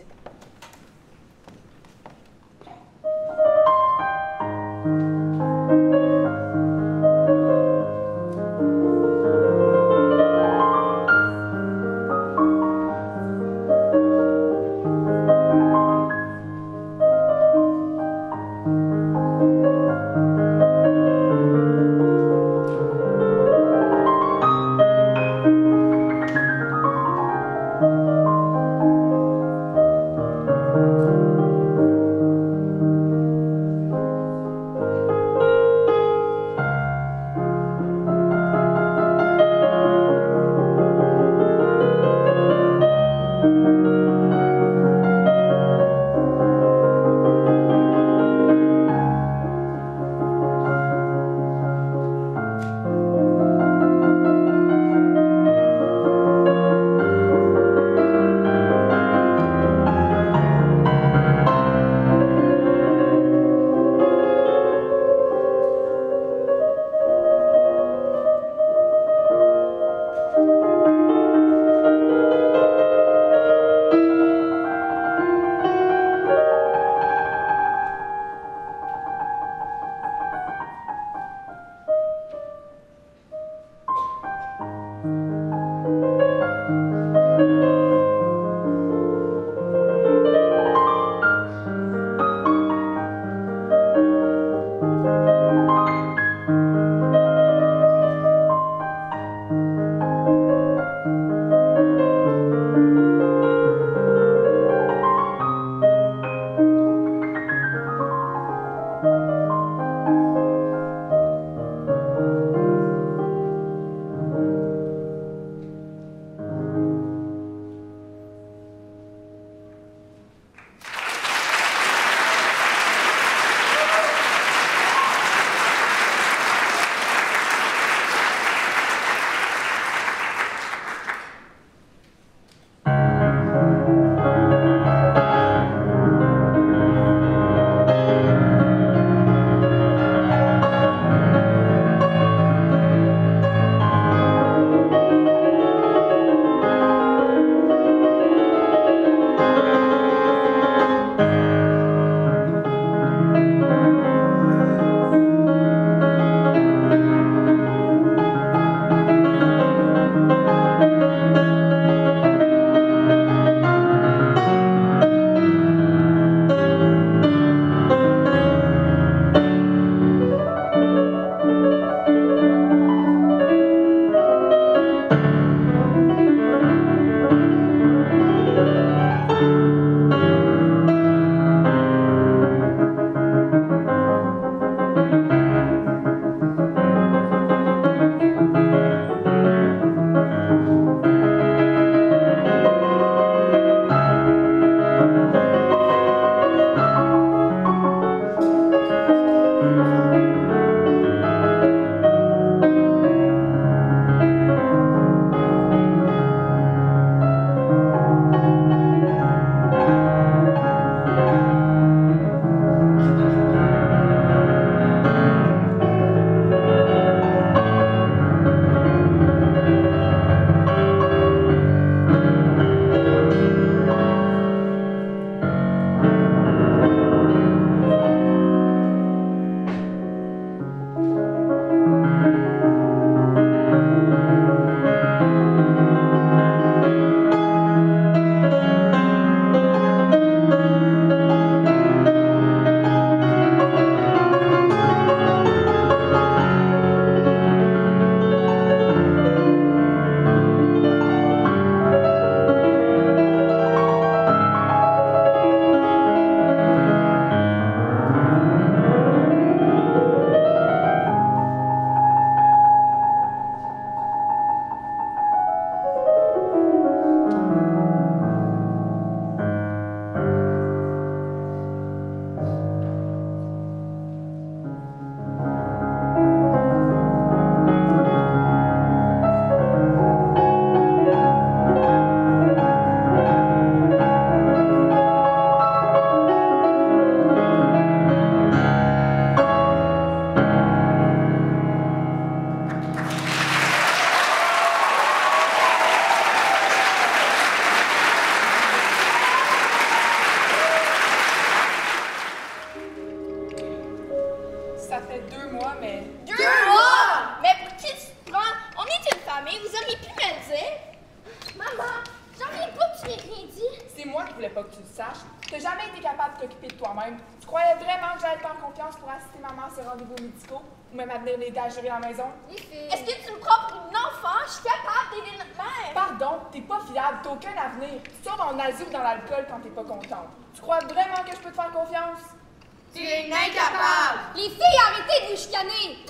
Gérer la maison. Est-ce que tu me prends pour une enfant? Je suis capable d'aider notre mère. Pardon, t'es pas fiable, t'as aucun avenir. Tu sors en Asie ou dans l'alcool quand t'es pas contente. Tu crois vraiment que je peux te faire confiance? Tu es une incapable. Les filles, arrêtez de vous chicaner.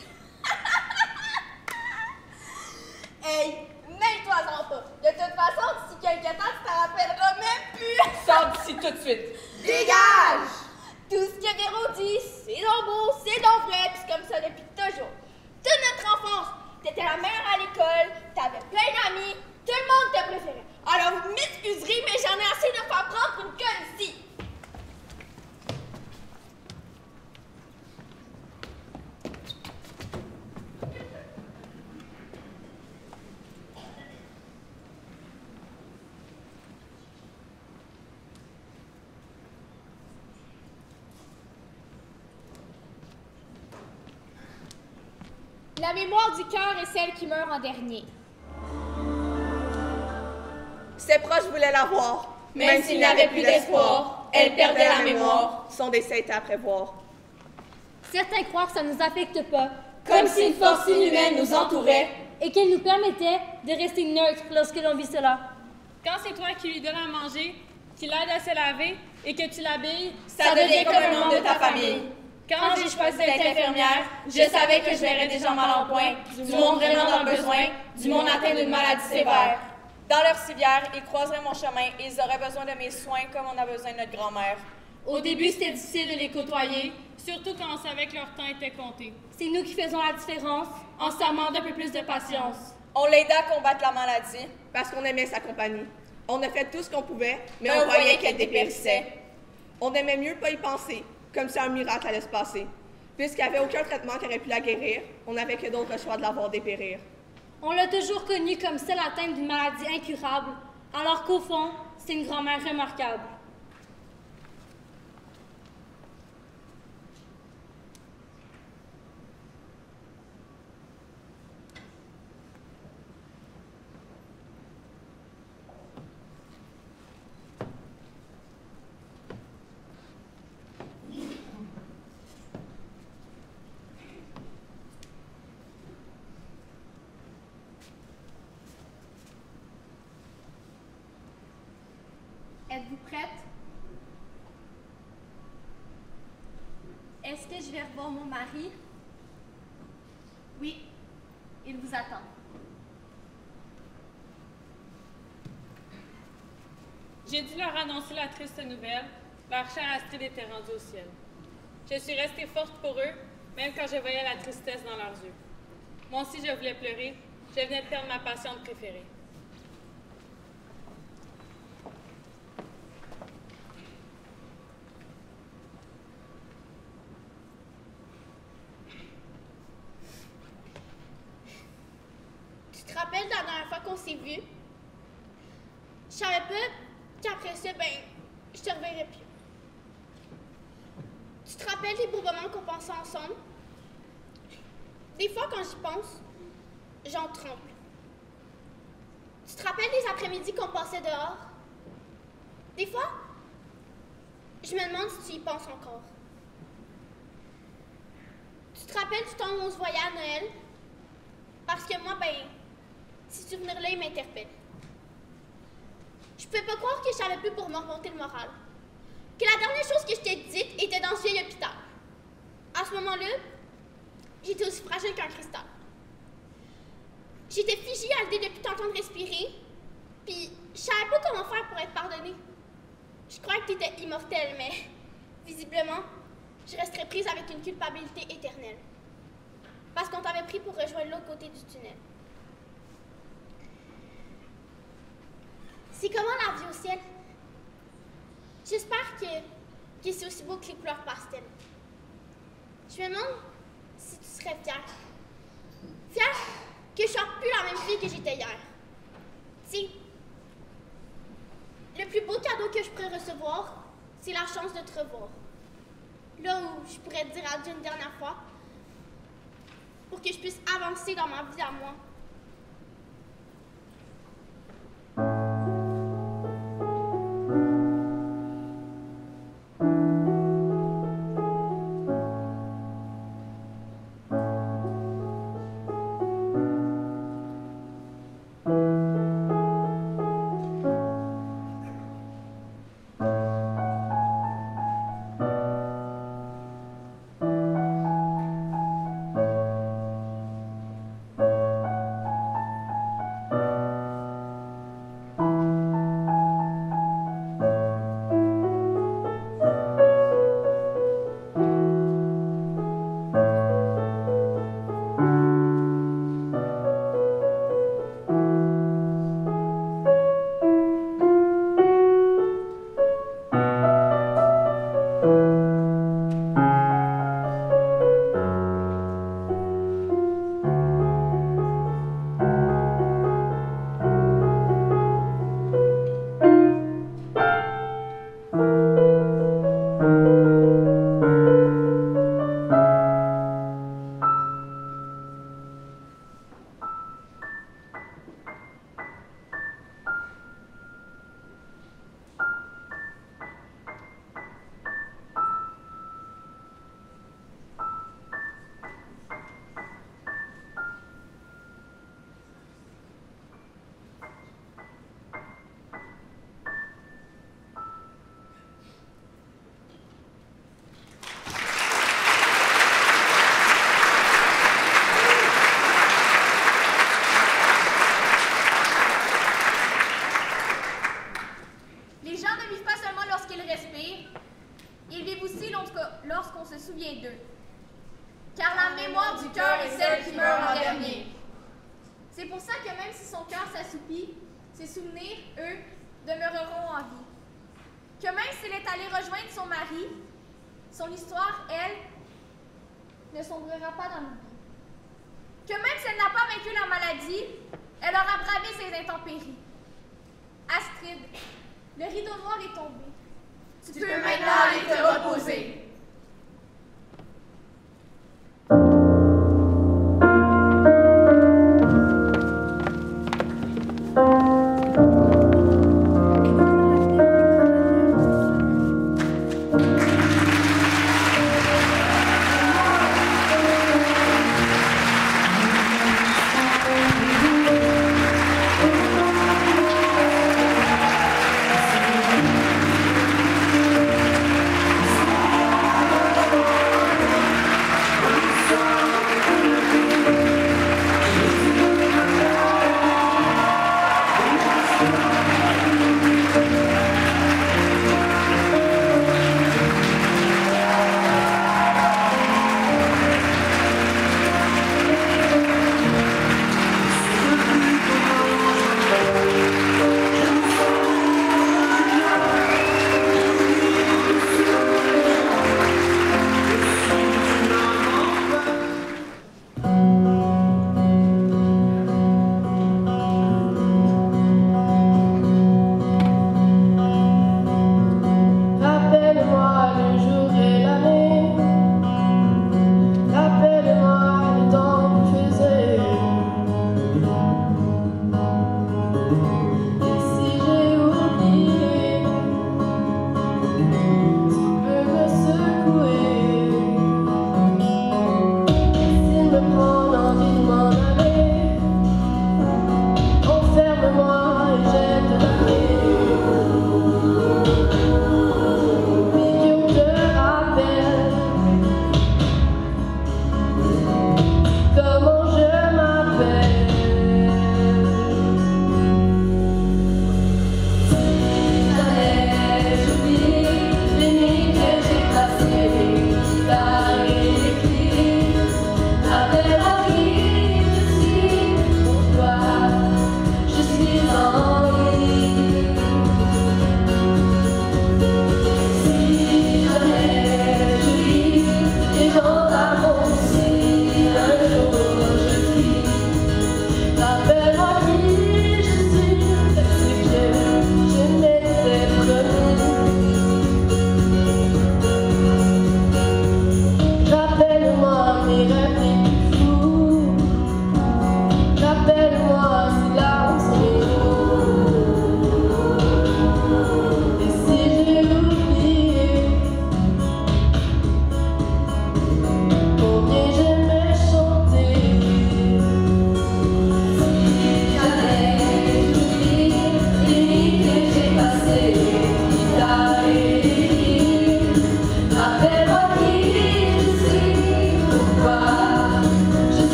Hey, mêle-toi-en pas. De toute façon, d'ici quelques temps, tu t'en rappelleras même plus. Sors d'ici tout de suite. Dégage! Tout ce que Véro dit, c'est donc beau, c'est donc vrai, pis c'est comme ça depuis toujours. Toute notre enfance, t'étais la meilleure à l'école, t'avais plein d'amis, tout le monde te préférait. Alors vous m'excuserez, mais j'en ai assez de me faire prendre pour une conne ici. La mémoire du cœur est celle qui meurt en dernier. Ses proches voulaient la voir. Même, Même s'il n'avait plus d'espoir, elle perdait la mémoire. Son décès était à prévoir. Certains croient que ça ne nous affecte pas. Comme si une force inhumaine nous entourait. Et qu'elle nous permettait de rester neutres lorsque l'on vit cela. Quand c'est toi qui lui donnes à manger, qui l'aide à se laver et que tu l'habilles, ça, ça devient comme un membre de ta famille. Quand j'ai choisi d'être infirmière, je savais que je verrais des gens mal en point, du monde vraiment dans le besoin, du monde atteint d'une maladie sévère. Dans leur civière, ils croiseraient mon chemin et ils auraient besoin de mes soins comme on a besoin de notre grand-mère. Au début, c'était difficile de les côtoyer, surtout quand on savait que leur temps était compté. C'est nous qui faisons la différence en s'armant d'un peu plus de patience. On l'aida à combattre la maladie. Parce qu'on aimait sa compagnie. On a fait tout ce qu'on pouvait, mais, mais on, on voyait qu'elle dépérissait. On aimait mieux pas y penser, comme si un miracle allait se passer. Puisqu'il n'y avait aucun traitement qui aurait pu la guérir, on n'avait que d'autres choix de la voir dépérir. On l'a toujours connue comme celle atteinte d'une maladie incurable, alors qu'au fond, c'est une grand-mère remarquable. Êtes-vous prête? Est-ce que je vais revoir mon mari? Oui, il vous attend. J'ai dû leur annoncer la triste nouvelle. Leur chère Astrid était rendue au ciel. Je suis restée forte pour eux, même quand je voyais la tristesse dans leurs yeux. Moi aussi, je voulais pleurer. Je venais de perdre ma patiente préférée. Tu te rappelles la dernière fois qu'on s'est vus? Je savais pas qu'après ça, ben, je te reverrai plus. Tu te rappelles des beaux moments qu'on passait ensemble? Des fois, quand j'y pense, j'en tremble. Tu te rappelles des après-midi qu'on passait dehors? Des fois, je me demande si tu y penses encore. Tu te rappelles du temps où on se voyait à Noël? Parce que moi, ben, ces souvenirs-là, ils m'interpellent. Je pouvais pas croire que je savais plus pour me remonter le moral. Que la dernière chose que je t'ai dite était dans ce vieil hôpital. À ce moment-là, j'étais aussi fragile qu'un cristal. J'étais figée à l'idée de plus t'entendre respirer, puis je savais pas comment faire pour être pardonnée. Je croyais que t'étais immortelle, mais visiblement, je resterais prise avec une culpabilité éternelle. Parce qu'on t'avait pris pour rejoindre l'autre côté du tunnel. C'est comment la vie au ciel? J'espère que, que c'est aussi beau que les couleurs pastel. Je me demande si tu serais fière. Fière que je sois plus la même fille que j'étais hier. Tu sais, le plus beau cadeau que je pourrais recevoir, c'est la chance de te revoir. Là où je pourrais te dire adieu une dernière fois, pour que je puisse avancer dans ma vie à moi.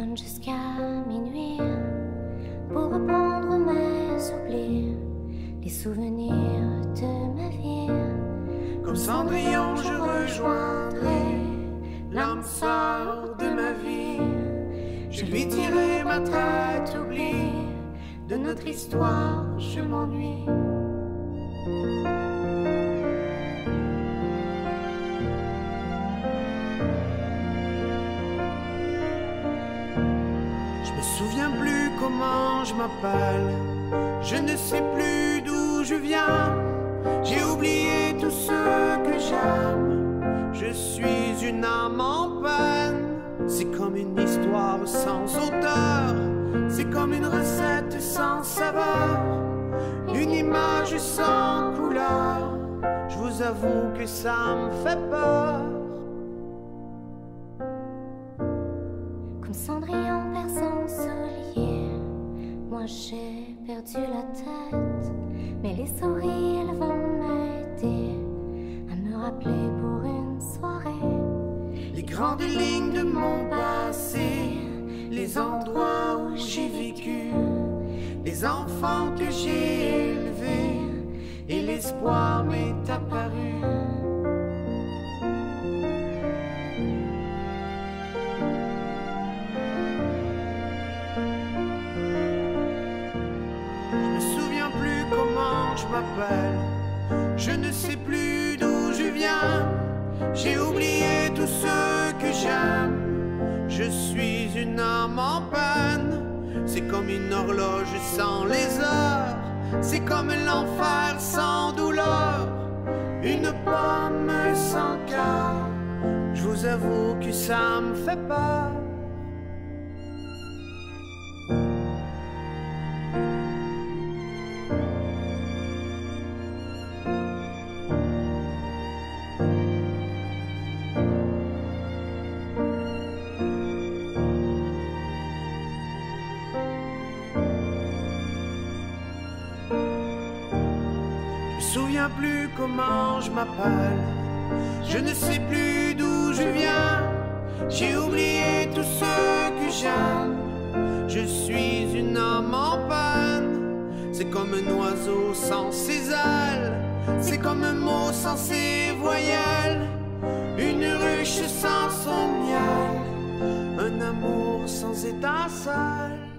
donne jusqu'à minuit pour reprendre mes oublis, les souvenirs de ma vie. Comme Cendrillon, je rejoindrai l'âme sœur de ma vie. Je lui dirai ma traite oubliée, de notre histoire je m'ennuie. Je me souviens plus comment je m'appelle, je ne sais plus d'où je viens. J'ai oublié tout ce que j'aime, je suis une âme en peine. C'est comme une histoire sans auteur, c'est comme une recette sans saveur, une image sans couleur. Je vous avoue que ça me fait peur. Comme Cendrillon perd son soulier, moi j'ai perdu la tête. Mais les souris, elles vont m'aider à me rappeler pour une soirée les grandes lignes de mon passé, les endroits où j'ai vécu, les enfants que j'ai élevés, et l'espoir m'est apparu. Je me souviens plus comment je m'appelle, je ne sais plus d'où je viens. J'ai oublié tout ce que j'aime, je suis une âme en peine. C'est comme une horloge sans les heures, c'est comme l'enfer sans douleur, une pomme sans cœur. Je vous avoue que ça me fait peur. Je me souviens plus comment je m'appelle, je ne sais plus d'où je viens. J'ai oublié tout ce que j'aime, je suis une âme en peine. C'est comme un oiseau sans ses ailes, c'est comme un mot sans ses voyelles, une ruche sans son miel, un amour sans étincelle.